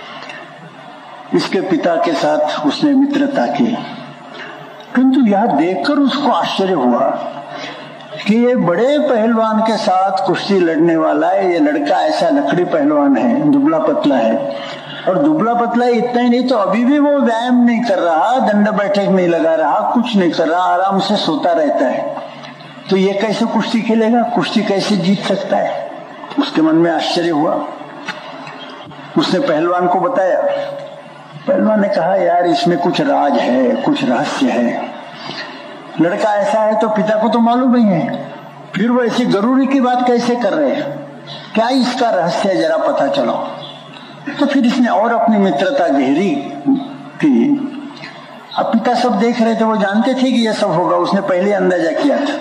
Speaker 1: इसके पिता के साथ उसने मित्रता की। किंतु यह देखकर उसको आश्चर्य हुआ कि ये बड़े पहलवान के साथ कुश्ती लड़ने वाला है, ये लड़का ऐसा लकड़ी पहलवान है, दुबला पतला है। और दुबला पतला इतना ही नहीं तो अभी भी वो व्यायाम नहीं कर रहा, दंड बैठक नहीं लगा रहा, कुछ नहीं कर रहा, आराम से सोता रहता है। तो ये कैसे कुश्ती खेलेगा, कुश्ती कैसे जीत सकता है? उसके मन में आश्चर्य हुआ। उसने पहलवान को बताया। पहलवान ने कहा यार इसमें कुछ राज है, कुछ रहस्य है, लड़का ऐसा है तो पिता को तो मालूम नहीं है, फिर वो ऐसी जरूरी की बात कैसे कर रहे हैं, क्या इसका रहस्य है, जरा पता चलो। तो फिर इसने और अपनी मित्रता गहरी की। अब पिता सब देख रहे थे, वो जानते थे कि यह सब होगा, उसने पहले अंदाजा किया था।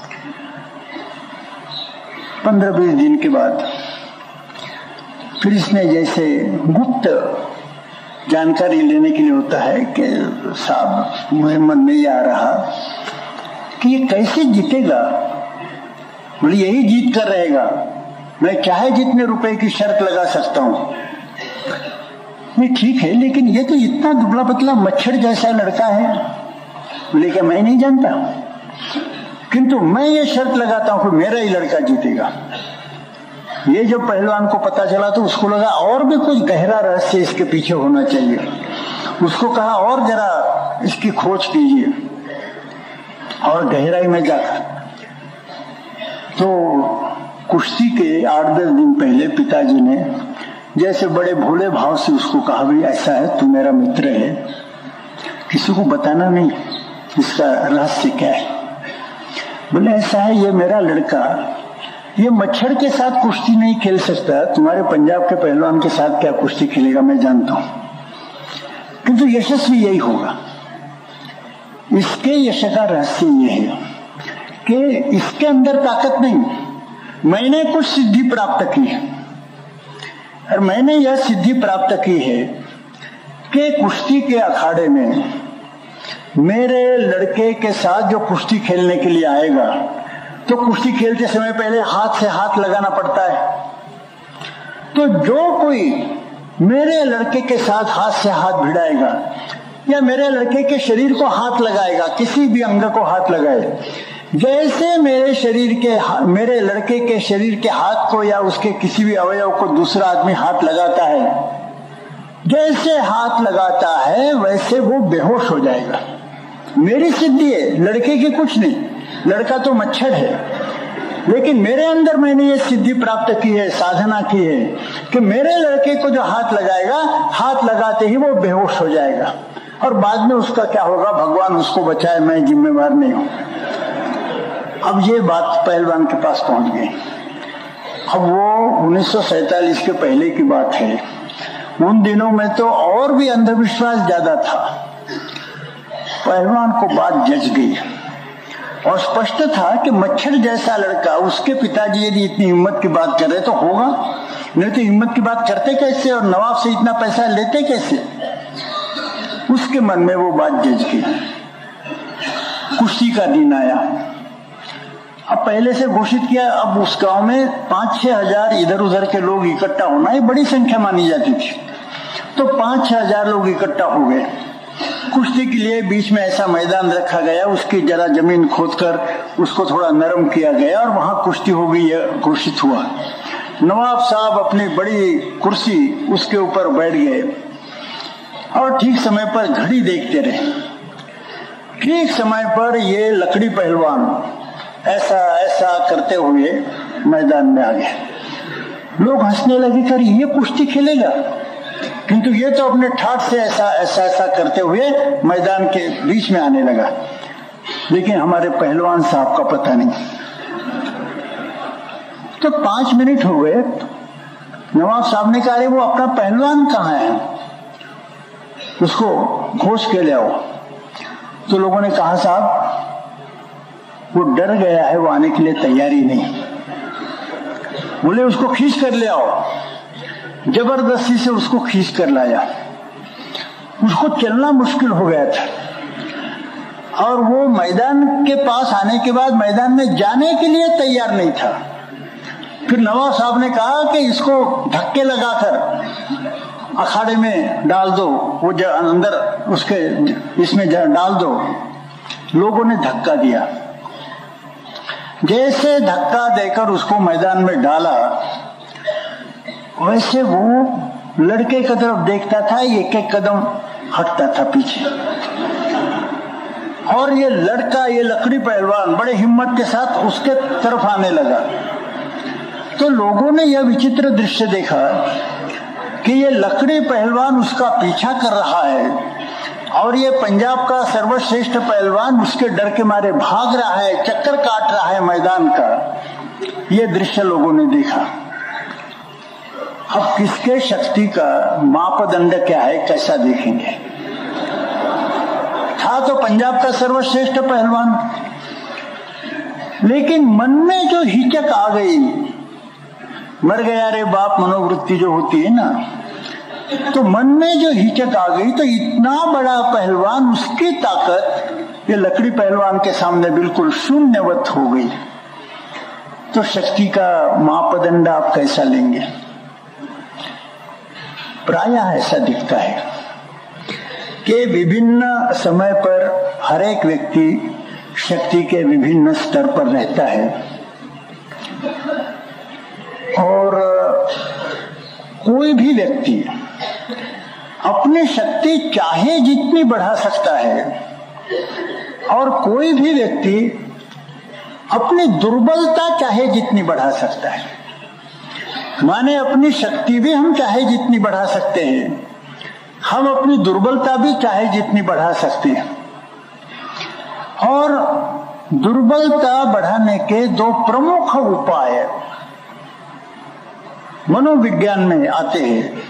Speaker 1: पंद्रह बीस दिन के बाद फिर इसने जैसे गुप्त जानकारी लेने के लिए होता है कि साहब मुझे मन नहीं आ रहा कि ये कैसे जीतेगा, बोले यही जीत कर रहेगा, मैं चाहे जितने रुपए की शर्त लगा सकता हूं। नहीं ठीक है, लेकिन ये तो इतना दुबला पतला मच्छर जैसा लड़का है। बोले क्या मैं नहीं जानता? किंतु मैं ये शर्त लगाता हूं कि मेरा ही लड़का जीतेगा। ये जब पहलवान को पता चला तो उसको लगा और भी कुछ गहरा रहस्य इसके पीछे होना चाहिए। उसको कहा और जरा इसकी खोज कीजिए, और गहराई में जाकर तो कुश्ती के आठ दस दिन पहले पिताजी ने जैसे बड़े भोले भाव से उसको कहा, भाई ऐसा है, तू मेरा मित्र है, किसी को बताना नहीं, इसका रहस्य क्या है? बोले ऐसा है, ये मेरा लड़का ये मच्छर के साथ कुश्ती नहीं खेल सकता, तुम्हारे पंजाब के पहलवान के साथ क्या कुश्ती खेलेगा मैं जानता हूं, किंतु यशस्वी यही होगा। इसके यश का रहस्य ये है कि इसके अंदर ताकत नहीं, मैंने कुछ सिद्धि प्राप्त की है, और मैंने यह सिद्धि प्राप्त की है कि कुश्ती के अखाड़े में मेरे लड़के के साथ जो कुश्ती खेलने के लिए आएगा तो कुश्ती खेलते समय पहले हाथ से हाथ लगाना पड़ता है। तो जो कोई मेरे लड़के के साथ हाथ से हाथ भिड़ाएगा या मेरे लड़के के शरीर को हाथ लगाएगा, किसी भी अंग को हाथ लगाए, जैसे मेरे शरीर के मेरे लड़के के शरीर के हाथ को या उसके किसी भी अवयव को दूसरा आदमी हाथ लगाता है, जैसे हाथ लगाता है वैसे वो बेहोश हो जाएगा। मेरी सिद्धि है, लड़के की कुछ नहीं, लड़का तो मच्छर है, लेकिन मेरे अंदर मैंने ये सिद्धि प्राप्त की है, साधना की है कि मेरे लड़के को जो हाथ लगाएगा, हाथ लगाते ही वो बेहोश हो जाएगा, और बाद में उसका क्या होगा भगवान उसको बचाए, मैं जिम्मेवार नहीं हूं। अब ये बात पहलवान के पास पहुंच गई। अब वो उन्नीस सौ सैतालीस के पहले की बात है, उन दिनों में तो और भी अंधविश्वास ज्यादा था। पहलवान को बात जच गई और स्पष्ट था कि मच्छर जैसा लड़का, उसके पिताजी यदि इतनी हिम्मत की बात कर रहे तो होगा, नहीं तो हिम्मत की बात करते कैसे और नवाब से इतना पैसा लेते कैसे? उसके मन में वो बात जच गई। कुश्ती का दिन आया। अब पहले से घोषित किया, अब उस गांव में पांच छह हजार इधर उधर के लोग इकट्ठा होना ये बड़ी संख्या मानी जाती थी, तो पांच छह हजार लोग इकट्ठा हो गए। कुश्ती के लिए बीच में ऐसा मैदान रखा गया, उसकी जरा जमीन खोदकर उसको थोड़ा नरम किया गया और वहां कुश्ती हो गई, घोषित हुआ। नवाब साहब अपनी बड़ी कुर्सी उसके ऊपर बैठ गए और ठीक समय पर घड़ी देखते रहे। ठीक समय पर ये लकड़ी पहलवान ऐसा ऐसा करते हुए मैदान में आ गए। लोग हंसने लगे, कर ये कुश्ती खेलेगा, किंतु ये तो अपने ठाठ से ऐसा ऐसा ऐसा करते हुए मैदान के बीच में आने लगा। लेकिन हमारे पहलवान साहब का पता नहीं। तो पांच मिनट हो गए, नवाब साहब ने कहा वो अपना पहलवान कहाँ है, उसको खोज के ले आओ। तो लोगों ने कहा साहब वो डर गया है, वो आने के लिए तैयारी नहीं। बोले उसको खींच कर ले आओ। जबरदस्ती से उसको खींच कर लाया। उसको चलना मुश्किल हो गया था और वो मैदान के पास आने के बाद मैदान में जाने के लिए तैयार नहीं था। फिर नवाब साहब ने कहा कि इसको धक्के लगाकर अखाड़े में डाल दो, वो अंदर उसके इसमें डाल दो। लोगों ने धक्का दिया। जैसे धक्का देकर उसको मैदान में डाला, वैसे वो लड़के की तरफ देखता था, एक एक कदम हटता था पीछे, और ये लड़का, ये लकड़ी पहलवान बड़े हिम्मत के साथ उसके तरफ आने लगा। तो लोगों ने यह विचित्र दृश्य देखा कि ये लकड़ी पहलवान उसका पीछा कर रहा है और ये पंजाब का सर्वश्रेष्ठ पहलवान उसके डर के मारे भाग रहा है, चक्कर काट रहा है मैदान का। ये दृश्य लोगों ने देखा। अब किसके शक्ति का मापदंड क्या है, कैसा देखेंगे? था तो पंजाब का सर्वश्रेष्ठ पहलवान, लेकिन मन में जो हिचक आ गई, मर गया रे बाप मनोवृत्ति जो होती है ना, तो मन में जो हिचक आ गई, तो इतना बड़ा पहलवान, उसकी ताकत ये लकड़ी पहलवान के सामने बिल्कुल शून्यवत हो गई। तो शक्ति का मापदंड आप कैसा लेंगे? प्रायः ऐसा दिखता है कि विभिन्न समय पर हर एक व्यक्ति शक्ति के विभिन्न स्तर पर रहता है और कोई भी व्यक्ति अपनी शक्ति चाहे जितनी बढ़ा सकता है और कोई भी व्यक्ति अपनी दुर्बलता चाहे जितनी बढ़ा सकता है। माने अपनी शक्ति भी हम चाहे जितनी बढ़ा सकते हैं, हम अपनी दुर्बलता भी चाहे जितनी बढ़ा सकते हैं। और दुर्बलता बढ़ाने के दो प्रमुख उपाय मनोविज्ञान में आते हैं।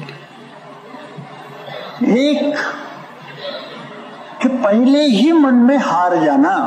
Speaker 1: एक कि पहले ही मन में हार जाना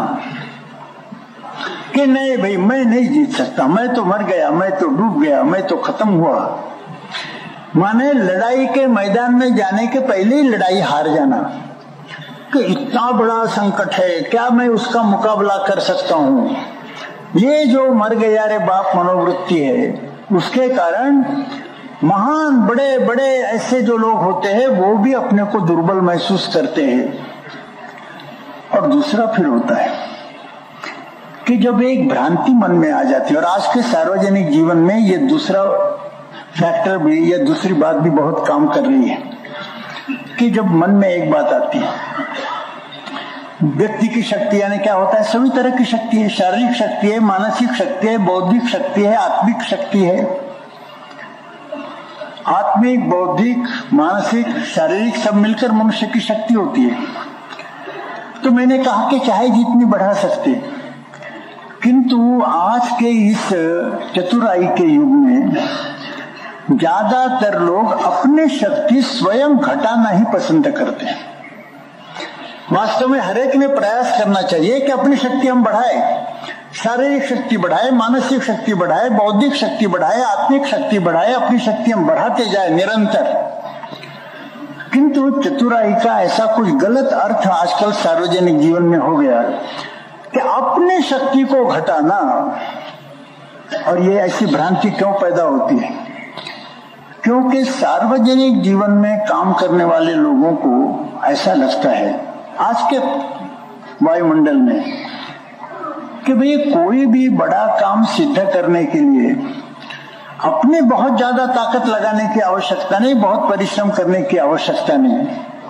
Speaker 1: कि नहीं भाई मैं नहीं जीत सकता, मैं तो मर गया, मैं तो डूब गया, मैं तो खत्म हुआ। माने लड़ाई के मैदान में जाने के पहले ही लड़ाई हार जाना कि इतना बड़ा संकट है, क्या मैं उसका मुकाबला कर सकता हूँ। ये जो मर गया रे बाप मनोवृत्ति है, उसके कारण महान बड़े बड़े ऐसे जो लोग होते हैं वो भी अपने को दुर्बल महसूस करते हैं। और दूसरा फिर होता है कि जब एक भ्रांति मन में आ जाती है, और आज के सार्वजनिक जीवन में ये दूसरा फैक्टर भी, ये दूसरी बात भी बहुत काम कर रही है कि जब मन में एक बात आती है, व्यक्ति की शक्ति यानी क्या होता है, सभी तरह की शक्ति है, शारीरिक शक्ति है, मानसिक शक्ति है, बौद्धिक शक्ति है, आत्मिक शक्ति है। आत्मिक, बौद्धिक, मानसिक, शारीरिक सब मिलकर मनुष्य की शक्ति होती है। तो मैंने कहा कि चाहे जितनी बढ़ा सकते, किंतु आज के इस चतुराई के युग में ज्यादातर लोग अपनी शक्ति स्वयं घटाना ही पसंद करते हैं। वास्तव में हरेक ने प्रयास करना चाहिए कि अपनी शक्ति हम बढ़ाए, शारीरिक शक्ति बढ़ाए, मानसिक शक्ति बढ़ाए, बौद्धिक शक्ति बढ़ाए, आत्मिक शक्ति बढ़ाए, अपनी शक्ति हम बढ़ाते जाए निरंतर। किंतु चतुराई का ऐसा कुछ गलत अर्थ आजकल सार्वजनिक जीवन में हो गया कि अपनी शक्ति को घटाना। और ये ऐसी भ्रांति क्यों पैदा होती है? क्योंकि सार्वजनिक जीवन में काम करने वाले लोगों को ऐसा लगता है आज के वायुमंडल में कि भाई कोई भी बड़ा काम सिद्ध करने के लिए अपने बहुत ज्यादा ताकत लगाने की आवश्यकता नहीं, बहुत परिश्रम करने की आवश्यकता नहीं।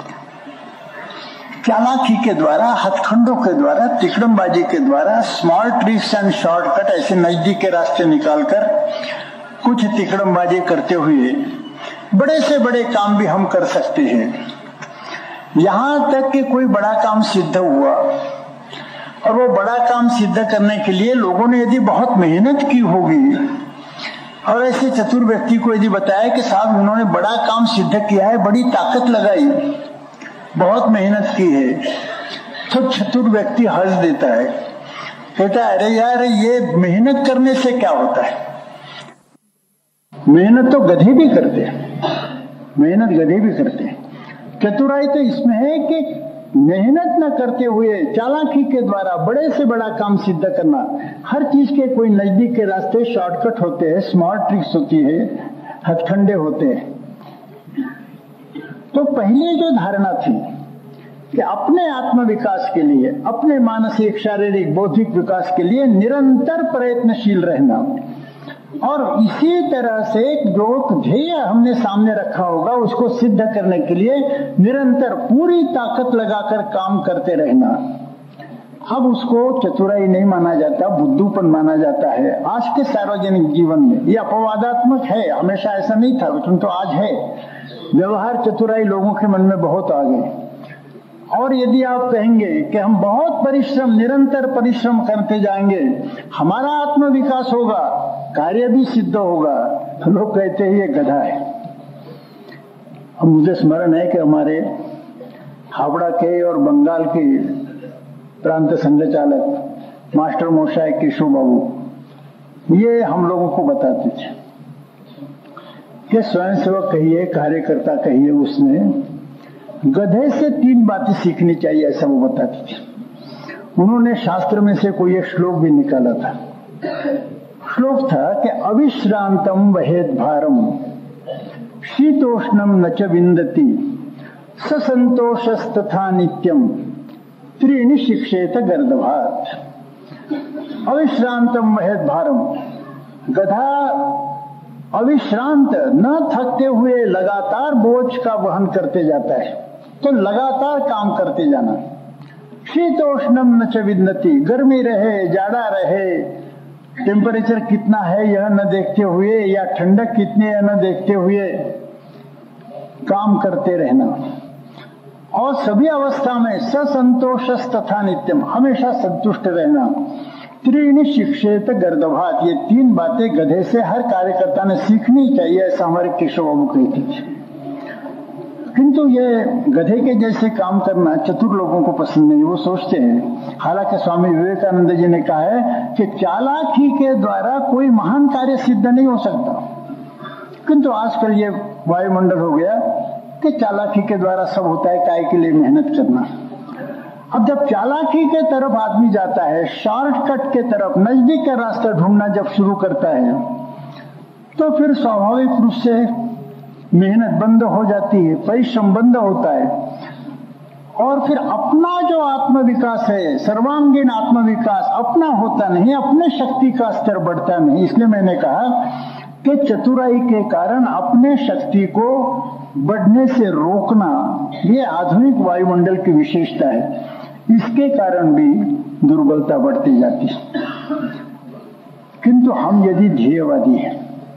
Speaker 1: चालाकी के द्वारा, हथखंडों के द्वारा, तिकड़मबाजी के द्वारा, स्मॉल ट्रिक्स एंड शॉर्टकट, ऐसे नजदीक के रास्ते निकालकर कुछ तिकड़मबाजी करते हुए बड़े से बड़े काम भी हम कर सकते हैं। यहाँ तक कि कोई बड़ा काम सिद्ध हुआ और वो बड़ा काम सिद्ध करने के लिए लोगों ने यदि बहुत मेहनत की होगी और ऐसे चतुर व्यक्ति को यदि बताया कि साहब उन्होंने बड़ा काम सिद्ध किया है, बड़ी ताकत लगाई, बहुत मेहनत की है, तो चतुर व्यक्ति हंस देता है, कहता है अरे यार ये मेहनत करने से क्या होता है, मेहनत तो गधे भी करते हैं, मेहनत गधे भी करते हैं। चतुराई तो इसमें है कि मेहनत न करते हुए चालाकी के द्वारा बड़े से बड़ा काम सिद्ध करना। हर चीज के कोई नजदीक के रास्ते शॉर्टकट होते हैं, स्मार्ट ट्रिक्स होती है, हथकंडे होते हैं। तो पहले जो धारणा थी कि अपने आत्म विकास के लिए, अपने मानसिक, शारीरिक, बौद्धिक विकास के लिए निरंतर प्रयत्नशील रहना, और इसी तरह से जो ध्येय हमने सामने रखा होगा उसको सिद्ध करने के लिए निरंतर पूरी ताकत लगाकर काम करते रहना। अब उसको चतुराई नहीं माना जाता, बुद्धूपन माना जाता है। आज के सार्वजनिक जीवन में ये अपवादात्मक है, हमेशा ऐसा नहीं था, लेकिन तो आज है। व्यवहार चतुराई लोगों के मन में बहुत आ गई। और यदि आप कहेंगे कि हम बहुत परिश्रम, निरंतर परिश्रम करते जाएंगे, हमारा आत्म विकास होगा, कार्य भी सिद्ध होगा, तो लोग कहते हैं ये गधा है। अब मुझे स्मरण है कि हमारे हावड़ा के और बंगाल के प्रांत संघ चालक मास्टर मोशाय केशव बाबू ये हम लोगों को बताते थे कि स्वयंसेवक कहिए, कार्यकर्ता कहिए, उसने गधे से तीन बातें सीखनी चाहिए, ऐसा वो बताते थे। उन्होंने शास्त्र में से कोई एक श्लोक भी निकाला था। श्लोक था कि अविश्रांतम वहेद भारम शीतोष्णम न च विंदति ससंतोषस्तथा नित्यम त्रीणि शिक्षेत गर्दभात अविश्रांतम वहेत भारम। गधा अविश्रांत न थकते हुए लगातार बोझ का वहन करते जाता है, तो लगातार काम करते जाना। शीतोष्णम न च विदनति, गर्मी रहे जाड़ा रहे, टेम्परेचर कितना है यह न देखते हुए या ठंडक कितनी है न देखते हुए काम करते रहना। और सभी अवस्था में ससंतोष तथा नित्यम, हमेशा संतुष्ट रहना। त्रीणि शिक्षेत गर्दभात, ये तीन बातें गधे से हर कार्यकर्ता ने सीखनी चाहिए, ऐसा हमारे केशव बाबू कहते थे। किंतु ये गधे के जैसे काम करना चतुर लोगों को पसंद नहीं, वो सोचते हैं। हालांकि स्वामी विवेकानंद जी ने कहा है कि चालाकी के द्वारा कोई महान कार्य सिद्ध नहीं हो सकता, किंतु आजकल ये वायुमंडल हो गया कि चालाकी के द्वारा सब होता है, काय के लिए मेहनत करना। अब जब चालाकी के तरफ आदमी जाता है, शॉर्टकट के तरफ, नजदीक का रास्ता ढूंढना जब शुरू करता है, तो फिर स्वाभाविक रूप से मेहनत बंद हो जाती है, परिश्रम बंद होता है, और फिर अपना जो आत्मविकास है, सर्वांगीण आत्मविकास अपना होता नहीं, अपने शक्ति का स्तर बढ़ता नहीं। इसलिए मैंने कहा कि चतुराई के कारण अपने शक्ति को बढ़ने से रोकना, ये आधुनिक वायुमंडल की विशेषता है। इसके कारण भी दुर्बलता बढ़ती जाती है। किंतु हम यदि ध्येयवादी हैं,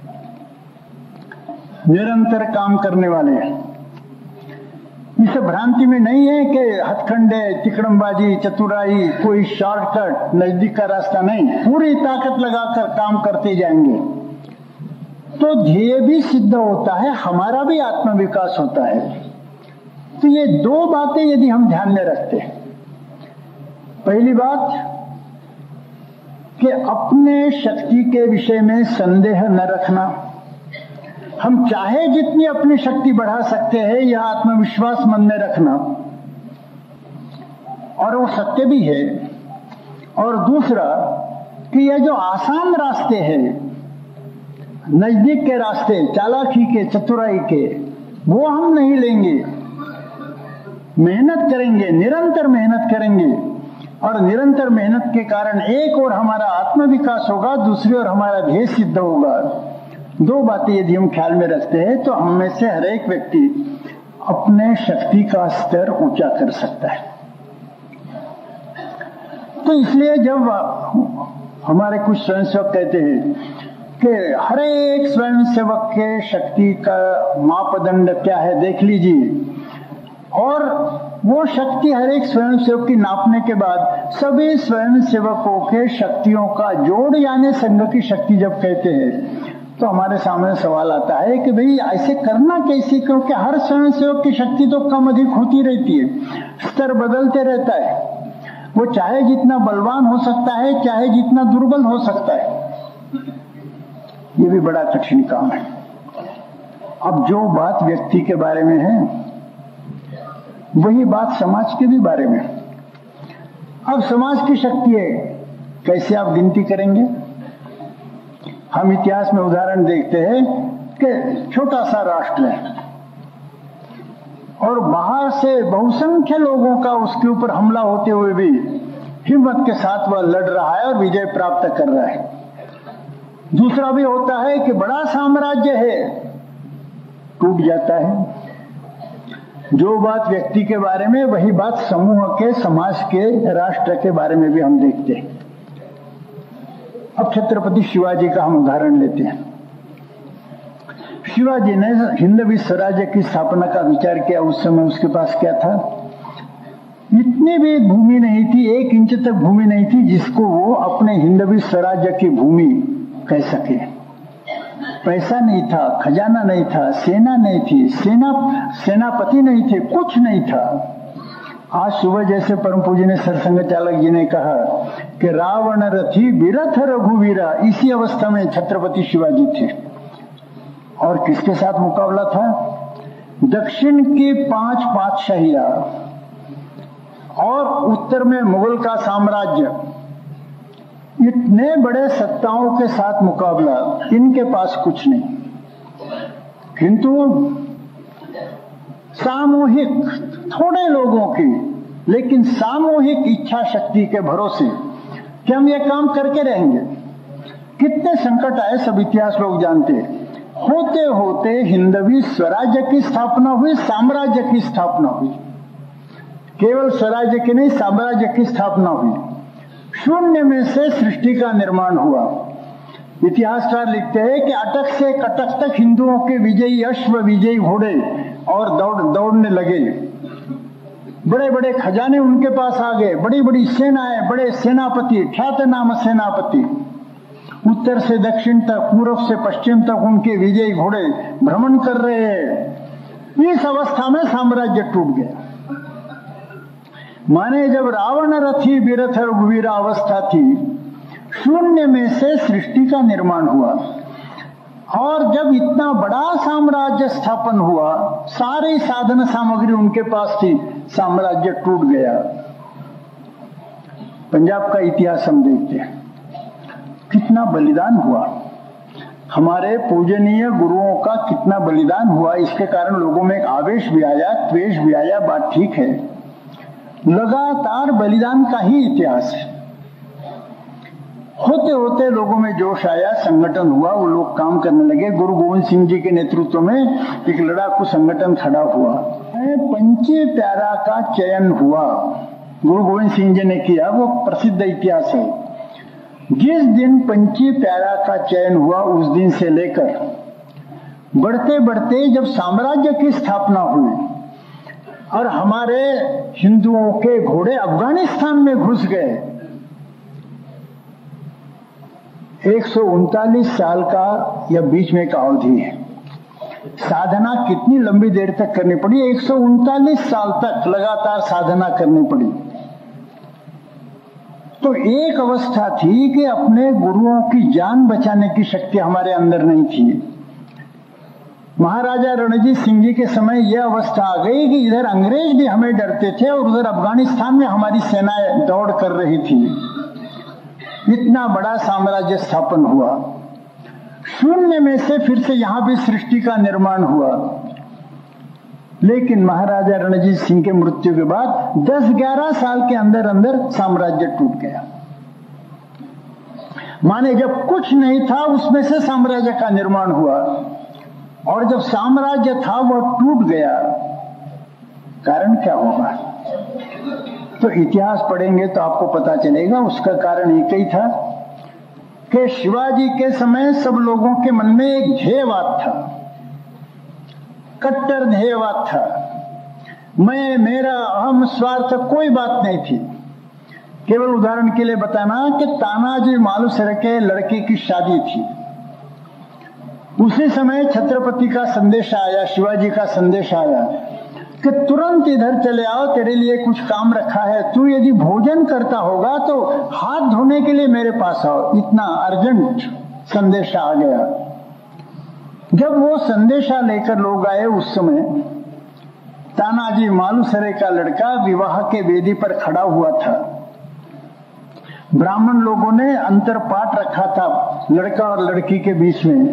Speaker 1: निरंतर काम करने वाले हैं, इस भ्रांति में नहीं है कि हथकंडे, तिकड़मबाजी, चतुराई, कोई शॉर्टकट, नजदीक का रास्ता नहीं, पूरी ताकत लगाकर काम करते जाएंगे तो ध्येय भी सिद्ध होता है, हमारा भी आत्मविकास होता है। तो ये दो बातें यदि हम ध्यान में रखते हैं, पहली बात कि अपने शक्ति के विषय में संदेह न रखना। हम चाहे जितनी अपनी शक्ति बढ़ा सकते हैं, यह आत्मविश्वास मन में रखना, और वो सत्य भी है। और दूसरा कि यह जो आसान रास्ते हैं, नजदीक के रास्ते, चालाकी के, चतुराई के, वो हम नहीं लेंगे। मेहनत करेंगे, निरंतर मेहनत करेंगे, और निरंतर मेहनत के कारण एक और हमारा आत्मविकास होगा, दूसरी ओर हमारा ध्येय सिद्ध होगा। दो बातें यदि हम ख्याल में रखते हैं तो हम में से हर एक व्यक्ति अपने शक्ति का स्तर ऊंचा कर सकता है। तो इसलिए जब हमारे कुछ स्वयंसेवक कहते हैं कि हर एक स्वयंसेवक के शक्ति का मापदंड क्या है देख लीजिए, और वो शक्ति हर एक स्वयंसेवक की नापने के बाद सभी स्वयंसेवकों के शक्तियों का जोड़ यानी संघ की शक्ति जब कहते हैं, तो हमारे सामने सवाल आता है कि भाई ऐसे करना कैसे, क्योंकि हर स्वयंसेवक की शक्ति तो कम अधिक होती रहती है, स्तर बदलते रहता है। वो चाहे जितना बलवान हो सकता है, चाहे जितना दुर्बल हो सकता है। ये भी बड़ा कठिन काम है। अब जो बात व्यक्ति के बारे में है, वही बात समाज के भी बारे में। अब समाज की शक्ति है, कैसे आप गिनती करेंगे? हम इतिहास में उदाहरण देखते हैं कि छोटा सा राष्ट्र है और बाहर से बहुसंख्य लोगों का उसके ऊपर हमला होते हुए भी हिम्मत के साथ वह लड़ रहा है और विजय प्राप्त कर रहा है। दूसरा भी होता है कि बड़ा साम्राज्य है, टूट जाता है। जो बात व्यक्ति के बारे में, वही बात समूह के, समाज के, राष्ट्र के बारे में भी हम देखते हैं। अब छत्रपति शिवाजी का हम उदाहरण लेते हैं। शिवाजी ने हिंदवी स्वराज्य की स्थापना का विचार किया। उस समय उसके पास क्या था? इतनी भी भूमि नहीं थी, एक इंच तक भूमि नहीं थी जिसको वो अपने हिंदवी स्वराज्य की भूमि कह सके। पैसा नहीं था, खजाना नहीं था, सेना नहीं थी, सेना सेनापति नहीं थे, कुछ नहीं था। आज सुबह जैसे परम पूजनीय सरसंघ चालक जी ने कहा कि रावण रथी बिरथ रघुवीरा, इसी अवस्था में छत्रपति शिवाजी थे। और किसके साथ मुकाबला था? दक्षिण की पांच पातशाहियां और उत्तर में मुगल का साम्राज्य, इतने बड़े सत्ताओं के साथ मुकाबला। इनके पास कुछ नहीं, किंतु सामूहिक थोड़े लोगों की लेकिन सामूहिक इच्छा शक्ति के भरोसे कि हम ये काम करके रहेंगे। कितने संकट आए सब इतिहास लोग जानते हैं। होते होते हिंदवी स्वराज्य की स्थापना हुई, साम्राज्य की स्थापना हुई। केवल स्वराज्य की नहीं, साम्राज्य की स्थापना हुई। शून्य में से सृष्टि का निर्माण हुआ। इतिहासकार लिखते हैं कि अटक से कटक तक हिंदुओं के विजयी अश्व, विजयी घोड़े और दौड़ दौड़ने लगे। बड़े बड़े खजाने उनके पास आ गए, बड़ी बड़ी सेनाएं, बड़े सेनापति, ख्यातनाम सेनापति। उत्तर से दक्षिण तक, पूर्व से पश्चिम तक उनके विजयी घोड़े भ्रमण कर रहे हैं। इस अवस्था में साम्राज्य टूट गया। माने जब रावण रथी बिरथ रघुवीरा अवस्था थी, शून्य में से सृष्टि का निर्माण हुआ। और जब इतना बड़ा साम्राज्य स्थापन हुआ, सारी साधन सामग्री उनके पास थी, साम्राज्य टूट गया। पंजाब का इतिहास हम देखते हैं, कितना बलिदान हुआ। हमारे पूजनीय गुरुओं का कितना बलिदान हुआ। इसके कारण लोगों में एक आवेश भी आया, द्वेष भी आया। बात ठीक है, लगातार बलिदान का ही इतिहास है। होते होते लोगों में जोश आया, संगठन हुआ, वो लोग काम करने लगे। गुरु गोविंद सिंह जी के नेतृत्व में एक लड़ाकू संगठन खड़ा हुआ। पंचे प्यारा का चयन हुआ, गुरु गोविंद सिंह जी ने किया, वो प्रसिद्ध इतिहास है। जिस दिन पंची प्यारा का चयन हुआ, उस दिन से लेकर बढ़ते बढ़ते जब साम्राज्य की स्थापना हुई और हमारे हिंदुओं के घोड़े अफगानिस्तान में घुस गए, एक सौ उनतालीस साल का या बीच में का अवधि है। साधना कितनी लंबी देर तक करनी पड़ी? एक सौ उनतालीस साल तक लगातार साधना करनी पड़ी। तो एक अवस्था थी कि अपने गुरुओं की जान बचाने की शक्ति हमारे अंदर नहीं थी। महाराजा रणजीत सिंह जी के समय यह अवस्था आ गई कि इधर अंग्रेज भी हमें डरते थे और उधर अफगानिस्तान में हमारी सेनाएं दौड़ कर रही थी। इतना बड़ा साम्राज्य स्थापन हुआ। शून्य में से फिर से यहां भी सृष्टि का निर्माण हुआ। लेकिन महाराजा रणजीत सिंह के मृत्यु के बाद दस ग्यारह साल के अंदर अंदर साम्राज्य टूट गया। माने जब कुछ नहीं था उसमें से साम्राज्य का निर्माण हुआ, और जब साम्राज्य था वह टूट गया। कारण क्या होगा? तो इतिहास पढ़ेंगे तो आपको पता चलेगा। उसका कारण एक ही था कि शिवाजी के समय सब लोगों के मन में एक ध्येयवाद था, कट्टर ध्येयवाद था। मैं, मेरा, अहम, स्वार्थ कोई बात नहीं थी। केवल उदाहरण के लिए बताना कि तानाजी मालुसरे के लड़के की शादी थी। उसी समय छत्रपति का संदेश आया, शिवाजी का संदेश आया कि तुरंत इधर चले आओ, तेरे लिए कुछ काम रखा है। तू यदि भोजन करता होगा तो हाथ धोने के लिए मेरे पास आओ। इतना अर्जेंट संदेश आ गया। जब वो संदेशा लेकर लोग आए, उस समय तानाजी मालुसरे का लड़का विवाह के वेदी पर खड़ा हुआ था। ब्राह्मण लोगों ने अंतरपाठ रखा था लड़का और लड़की के बीच में।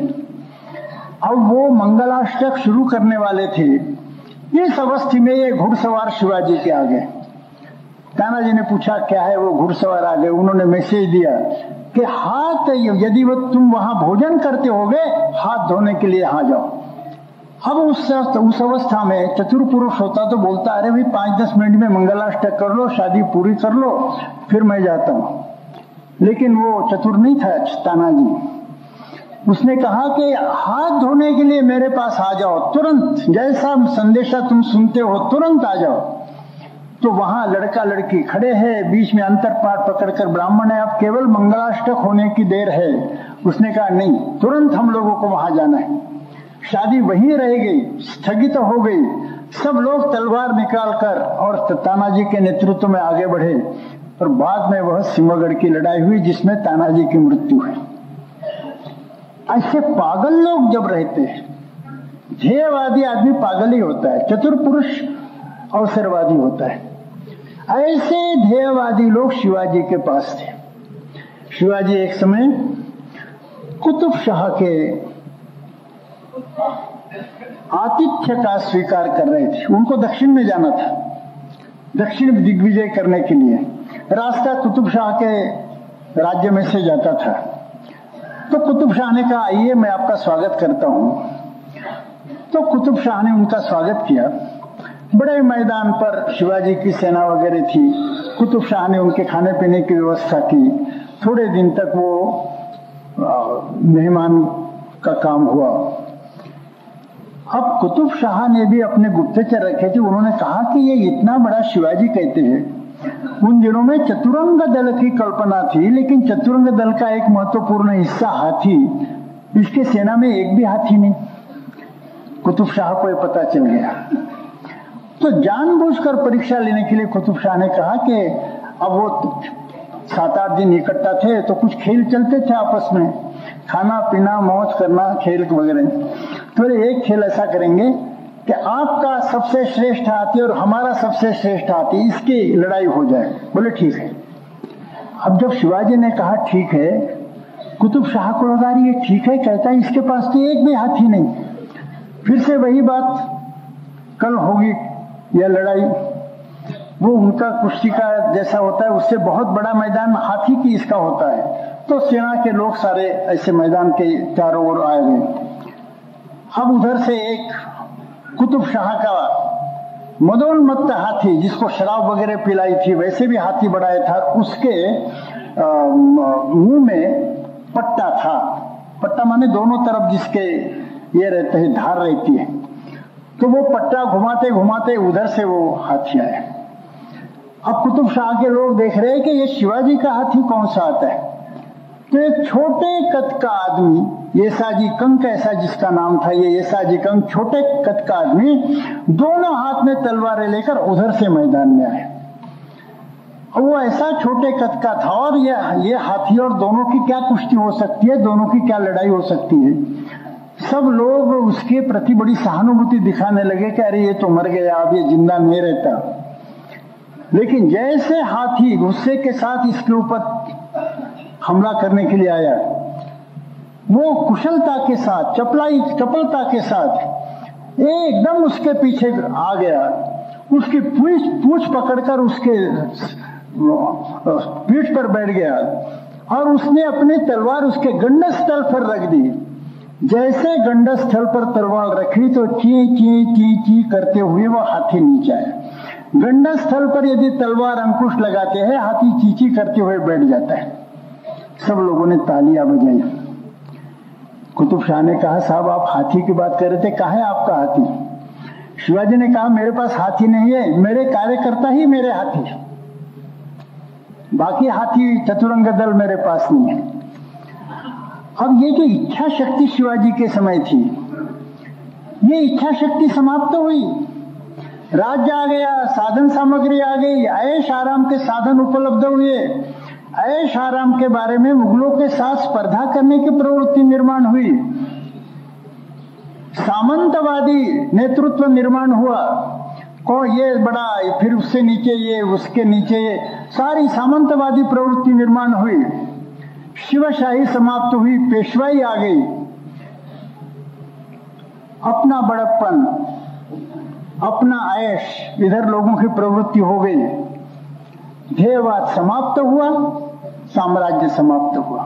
Speaker 1: अब वो मंगलाष्टक शुरू करने वाले थे। इस अवस्था में ये घुड़सवार शिवाजी के आ गए। तानाजी ने पूछा क्या है? वो घुड़सवार आ गए। उन्होंने मैसेज दिया कि हाथ, यदि वो तुम वहां भोजन करते होगे, हाथ धोने के लिए यहां जाओ। अब उस उस अवस्था में चतुर पुरुष होता तो बोलता, अरे भाई पांच दस मिनट में मंगलाष्टक कर लो, शादी पूरी कर लो, फिर मैं जाता हूं। लेकिन वो चतुर नहीं था तानाजी। उसने कहा कि हाथ धोने के लिए मेरे पास आ जाओ तुरंत, जैसा संदेशा तुम सुनते हो तुरंत आ जाओ। तो वहां लड़का लड़की खड़े हैं, बीच में अंतरपाठ पकड़कर ब्राह्मण है, अब केवल मंगलाष्टक होने की देर है। उसने कहा नहीं, तुरंत हम लोगों को वहां जाना है। शादी वहीं रह गई, स्थगित तो हो गई। सब लोग तलवार निकालकर और तानाजी के नेतृत्व में आगे बढ़े, और बाद में वह सिमगढ़ की लड़ाई हुई जिसमें तानाजी की मृत्यु है। ऐसे पागल लोग जब रहते हैं, ध्येयवादी आदमी पागल ही होता है, चतुर पुरुष अवसरवादी होता है। ऐसे ध्येयवादी लोग शिवाजी के पास थे। शिवाजी एक समय कुतुब शाह के आतिथ्य का स्वीकार कर रहे थे। उनको दक्षिण में जाना था। दक्षिण दिग्विजय करने के लिए। रास्ता कुतुब शाह के राज्य में से जाता था। तो कुतुब शाह ने कहा आइए मैं आपका स्वागत करता हूं। तो कुतुब शाह ने उनका स्वागत किया। बड़े मैदान पर शिवाजी की सेना वगैरह थी। कुतुब शाह ने उनके खाने पीने की व्यवस्था की। थोड़े दिन तक वो मेहमान का काम हुआ। अब कुतुब शाह ने भी अपने गुप्तचर रखे थे। उन्होंने कहा कि ये इतना बड़ा शिवाजी कहते हैं। उन दिनों में चतुरंग दल की कल्पना थी, लेकिन चतुरंग दल का एक महत्वपूर्ण हिस्सा हाथी, इसके सेना में एक भी हाथी नहीं। कुतुब शाह को ये पता चल गया। तो जानबूझकर परीक्षा लेने के लिए कुतुब शाह ने कहा कि अब वो सात आठ दिन इकट्ठा थे तो कुछ खेल चलते थे आपस में, खाना पीना मौज करना खेल वगैरह। तो एक खेल ऐसा करेंगे कि आपका सबसे श्रेष्ठ हाथी और हमारा सबसे श्रेष्ठ हाथी, इसकी लड़ाई हो जाए। बोले ठीक है। अब जब शिवाजी ने कहा ठीक है, कुतुब शाह को लगा रही है ठीक है कहता है, इसके पास तो एक भी हाथी नहीं। फिर से वही बात कल होगी यह लड़ाई। वो उनका कुश्ती का जैसा होता है उससे बहुत बड़ा मैदान हाथी की इसका होता है। तो सेना के लोग सारे ऐसे मैदान के चारों ओर आए गए। अब उधर से एक कुतुब शाह का मदोन्मत्त हाथी, जिसको शराब वगैरह पिलाई थी, वैसे भी हाथी बढ़ाया था, उसके मुंह में पट्टा था। पट्टा माने दोनों तरफ जिसके ये रहते हैं, धार रहती है। तो वो पट्टा घुमाते घुमाते उधर से वो हाथी आया। अब कुतुब शाह के लोग देख रहे हैं कि ये शिवाजी का हाथी कौन सा आता है। तो एक छोटे कद का आदमी, येसाजी कंक ऐसा जिसका नाम था, ये येसाजी कंक छोटे कद का आदमी दोनों हाथ में तलवारें लेकर उधर से मैदान में आया। वो ऐसा छोटे कद का था और ये ये हाथी और दोनों की क्या कुश्ती हो सकती है, दोनों की क्या लड़ाई हो सकती है। सब लोग उसके प्रति बड़ी सहानुभूति दिखाने लगे कि अरे ये तो मर गया, अब ये जिंदा नहीं रहता। लेकिन जैसे हाथी गुस्से के साथ इसके ऊपर हमला करने के लिए आया, वो कुशलता के साथ, चपलाई चपलता के साथ एकदम उसके पीछे आ गया। उसकी पूछ पूछ पकड़कर उसके पीठ पर बैठ गया और उसने अपनी तलवार उसके गंडस्थल पर रख दी। जैसे गंडस्थल पर तलवार रखी तो ची ची ची ची करते हुए वो हाथी नीचे आया। गंडस्थल पर यदि तलवार अंकुश लगाते हैं, हाथी चींची करते हुए बैठ जाता है। सब लोगों ने तालियां बजाई। कुतुब शाह ने कहा साहब आप हाथी की बात कर रहे थे, कहाँ है आपका हाथी? शिवाजी ने कहा मेरे पास हाथी नहीं है, मेरे कार्यकर्ता ही मेरे हाथी, बाकी हाथी चतुरंग दल मेरे पास नहीं है। अब ये जो इच्छा शक्ति शिवाजी के समय थी, ये इच्छा शक्ति समाप्त तो हुई। राज्य आ गया, साधन सामग्री आ गई, ऐश आराम के साधन उपलब्ध हुए। ऐश आराम के बारे में मुगलों के साथ स्पर्धा करने की प्रवृत्ति निर्माण हुई। सामंतवादी नेतृत्व निर्माण हुआ। कौन ये बड़ा, फिर उससे नीचे ये, उसके नीचे ये, सारी सामंतवादी प्रवृत्ति निर्माण हुई। शिवशाही समाप्त हुई, पेशवाई आ गई। अपना बड़प्पन, अपना ऐश, इधर लोगों की प्रवृत्ति हो गई। ध्येयवाद समाप्त हुआ, साम्राज्य समाप्त हुआ।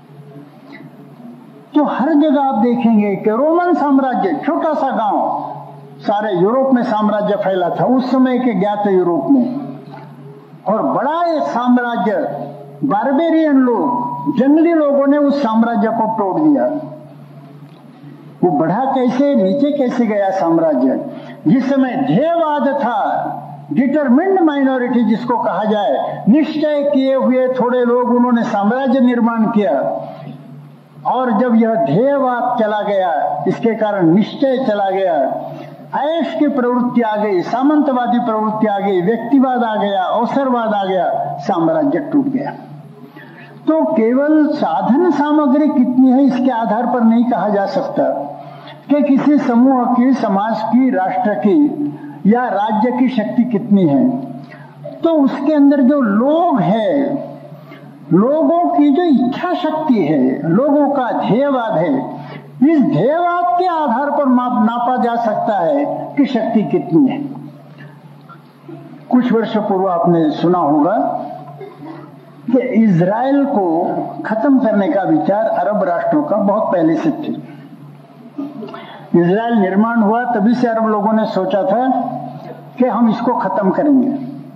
Speaker 1: तो हर जगह आप देखेंगे कि रोमन साम्राज्य, छोटा सा गांव, सारे यूरोप में साम्राज्य फैला था उस समय के ज्ञात यूरोप में। और बड़ा एक साम्राज्य, बारबेरियन लोग, जंगली लोगों ने उस साम्राज्य को तोड़ दिया। वो बढ़ा कैसे, नीचे कैसे गया साम्राज्य। जिस समय ध्येयवाद था, डिटरमिन्ड माइनॉरिटी जिसको कहा जाए, निश्चय किए हुए थोड़े लोग, उन्होंने साम्राज्य निर्माण किया। और जब यह ध्येयवाद चला गया, इसके कारण निश्चय चला गया, ऐश की प्रवृत्ति आ गई, सामंतवादी प्रवृत्ति आ गई, व्यक्तिवाद आ गया, अवसरवाद आ गया, साम्राज्य टूट गया। तो केवल साधन सामग्री कितनी है इसके आधार पर नहीं कहा जा सकता कि किसी समूह की, समाज की, राष्ट्र की या राज्य की शक्ति कितनी है। तो उसके अंदर जो लोग हैं, लोगों की जो इच्छा शक्ति है, लोगों का ध्येयवाद है, इस ध्येयवाद के आधार पर माप नापा जा सकता है कि शक्ति कितनी है। कुछ वर्ष पूर्व आपने सुना होगा कि इजराइल को खत्म करने का विचार अरब राष्ट्रों का बहुत पहले से थी। इजराइल निर्माण हुआ तभी से अरब लोगों ने सोचा था कि हम इसको खत्म करेंगे।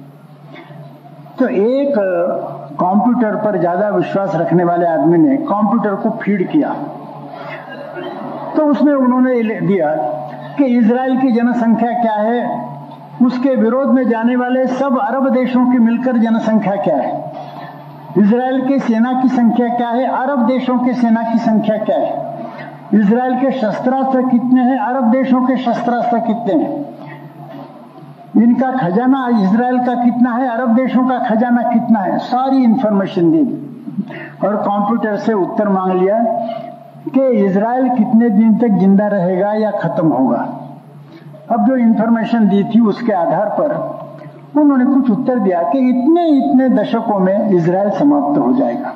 Speaker 1: तो एक कंप्यूटर पर ज्यादा विश्वास रखने वाले आदमी ने कंप्यूटर को फीड किया, तो उसमें उन्होंने दिया कि इजराइल की जनसंख्या क्या है, उसके विरोध में जाने वाले सब अरब देशों की मिलकर जनसंख्या क्या है, इजराइल के सेना की संख्या क्या है, अरब देशों के सेना की संख्या क्या है, इजराइल के शस्त्रास्त्र कितने हैं, अरब देशों के शस्त्रास्त्र कितने हैं, इनका खजाना इजराइल का कितना है, अरब देशों का खजाना कितना है, सारी इंफॉर्मेशन दी और कंप्यूटर से उत्तर मांग लिया कि इजराइल कितने दिन तक जिंदा रहेगा या खत्म होगा। अब जो इंफॉर्मेशन दी थी उसके आधार पर उन्होंने कुछ उत्तर दिया कि इतने इतने दशकों में इजराइल समाप्त हो जाएगा।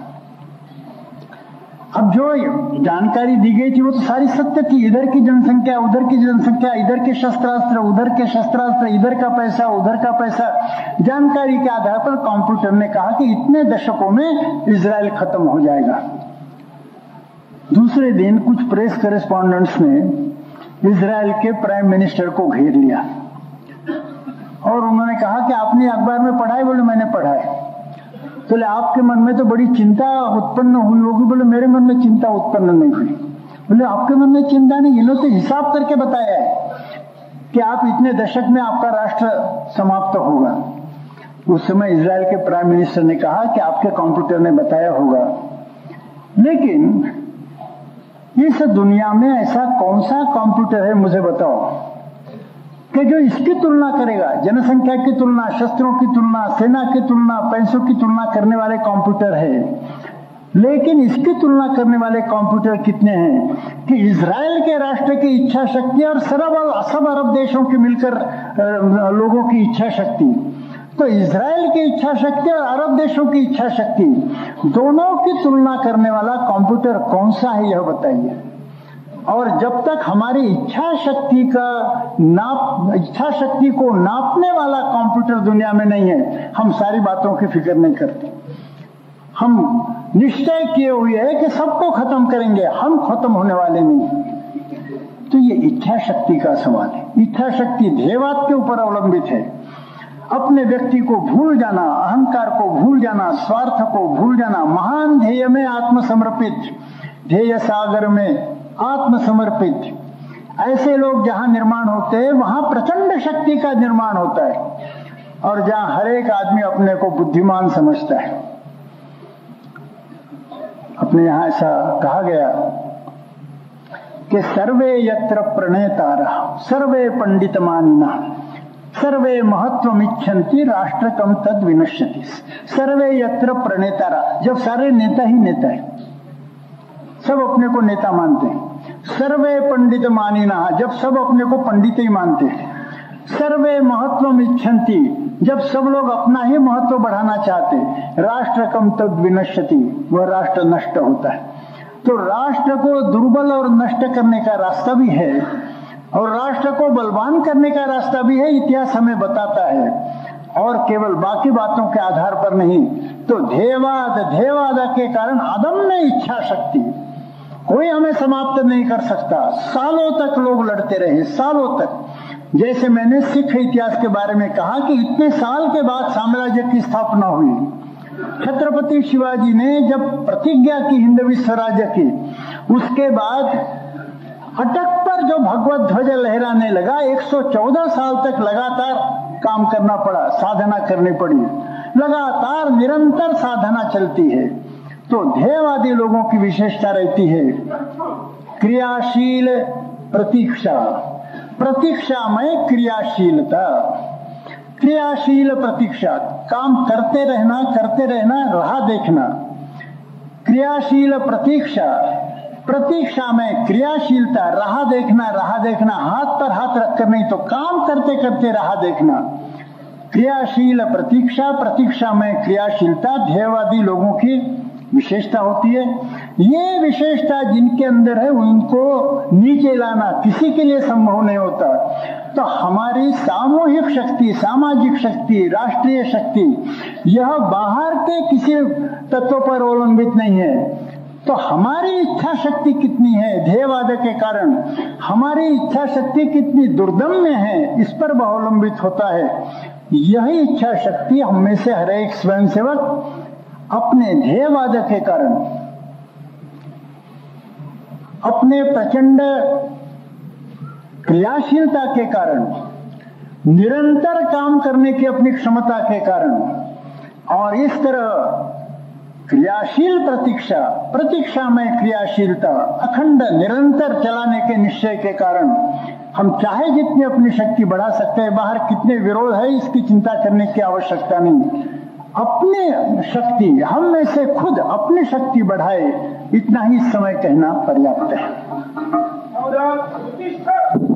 Speaker 1: अब जो जानकारी दी गई थी वो तो सारी सत्य थी, इधर की जनसंख्या, उधर की जनसंख्या, इधर के शस्त्रास्त्र, उधर के शस्त्रास्त्र, इधर का पैसा, उधर का पैसा, जानकारी के आधार पर कंप्यूटर ने कहा कि इतने दशकों में इजराइल खत्म हो जाएगा। दूसरे दिन कुछ प्रेस करेस्पॉन्डेंट्स ने इजराइल के प्राइम मिनिस्टर को घेर लिया और उन्होंने कहा कि आपने अखबार में पढ़ा है? बोले मैंने पढ़ा है। बोले आपके मन में तो बड़ी चिंता उत्पन्न हुई होगी। बोले मेरे मन में चिंता उत्पन्न नहीं हुई। बोले आपके मन में चिंता नहीं, इन्होंने तो हिसाब करके बताया है कि आप इतने दशक में आपका राष्ट्र समाप्त होगा। उस समय इजराइल के प्राइम मिनिस्टर ने कहा कि आपके कंप्यूटर ने बताया होगा, लेकिन इस दुनिया में ऐसा कौन सा कंप्यूटर है मुझे बताओ कि जो इसकी तुलना करेगा, जनसंख्या की तुलना, शस्त्रों की तुलना, सेना की तुलना, पैसों की तुलना करने वाले कंप्यूटर है, लेकिन इसकी तुलना करने वाले कंप्यूटर कितने हैं कि इजराइल के राष्ट्र की इच्छा शक्ति और सब सब अरब देशों की मिलकर लोगों की इच्छा शक्ति, तो इजराइल की इच्छा शक्ति और अरब देशों की इच्छा शक्ति दोनों की तुलना करने वाला कंप्यूटर कौन सा है यह बताइए। और जब तक हमारी इच्छा शक्ति का नाप इच्छा शक्ति को नापने वाला कंप्यूटर दुनिया में नहीं है, हम सारी बातों की फिक्र नहीं करते। हम निश्चय किए हुए हैं कि सबको खत्म करेंगे, हम खत्म होने वाले नहीं। तो ये इच्छा शक्ति का सवाल है। इच्छा शक्ति ध्येयवाद के ऊपर अवलंबित है। अपने व्यक्ति को भूल जाना, अहंकार को भूल जाना, स्वार्थ को भूल जाना, महान ध्येय में आत्मसमर्पित, ध्येय सागर में आत्मसमर्पित, ऐसे लोग जहां निर्माण होते हैं वहां प्रचंड शक्ति का निर्माण होता है और जहां हर एक आदमी अपने को बुद्धिमान समझता है। अपने यहां ऐसा कहा गया कि सर्वे यत्र प्रणेतारः सर्वे पंडितमानिनः सर्वे महत्वमिच्छन्ति राष्ट्रकम तद विनश्यति। सर्वे यत्र प्रणेतारः, जब सारे नेता ही नेता है, सब अपने को नेता मानते हैं। सर्वे पंडित मानिना, जब सब अपने को पंडित ही मानते हैं। सर्वे महत्वम इच्छन्ति, जब सब लोग अपना ही महत्व बढ़ाना चाहते। राष्ट्रकम तद विनश्यति, वह राष्ट्र नष्ट होता है। तो राष्ट्र को दुर्बल और नष्ट करने का रास्ता भी है और राष्ट्र को बलवान करने का रास्ता भी है, इतिहास हमें बताता है। और केवल बाकी बातों के आधार पर नहीं, तो ध्येयवाद ध्येयवाद के कारण अदम्य इच्छा शक्ति, कोई हमें समाप्त नहीं कर सकता। सालों तक लोग लड़ते रहे, सालों तक। जैसे मैंने सिख इतिहास के बारे में कहा कि इतने साल के बाद साम्राज्य की स्थापना हुई। छत्रपति शिवाजी ने जब प्रतिज्ञा की हिंदवी स्वराज्य की, उसके बाद अटक पर जो भगवत ध्वज लहराने लगा, एक सौ चौदह साल तक लगातार काम करना पड़ा, साधना करनी पड़ी, लगातार निरंतर साधना चलती है। तो ध्येयवादी लोगों की विशेषता रहती है क्रियाशील प्रतीक्षा, प्रतीक्षा में क्रियाशीलता, क्रियाशील प्रतीक्षा, काम करते रहना करते रहना, राह देखना। क्रियाशील प्रतीक्षा, प्रतीक्षा में क्रियाशीलता, राह देखना, राह देखना, हाथ पर हाथ रखकर नहीं तो काम करते करते राह देखना। क्रियाशील प्रतीक्षा, प्रतीक्षा में क्रियाशीलता ध्येयवादी लोगों की विशेषता होती है। ये विशेषता जिनके अंदर है उनको नीचे लाना किसी के लिए संभव नहीं होता। तो हमारी सामूहिक शक्ति, सामाजिक शक्ति, राष्ट्रीय शक्ति यह बाहर के किसी तत्व पर अवलंबित नहीं है। तो हमारी इच्छा शक्ति कितनी है ध्येयवाद के कारण, हमारी इच्छा शक्ति कितनी दुर्दम्य है, इस पर अवलंबित होता है। यही इच्छा शक्ति हम में से हर एक स्वयंसेवक अपने ध्येयवाद के कारण, अपने प्रचंड क्रियाशीलता के कारण, निरंतर काम करने की अपनी क्षमता के कारण और इस तरह क्रियाशील प्रतीक्षा, प्रतीक्षा में क्रियाशीलता, अखंड निरंतर चलाने के निश्चय के कारण हम चाहे जितनी अपनी शक्ति बढ़ा सकते हैं, बाहर कितने विरोध है इसकी चिंता करने की आवश्यकता नहीं। अपनी शक्ति, हम में से खुद अपनी शक्ति बढ़ाए, इतना ही समय कहना पर्याप्त है।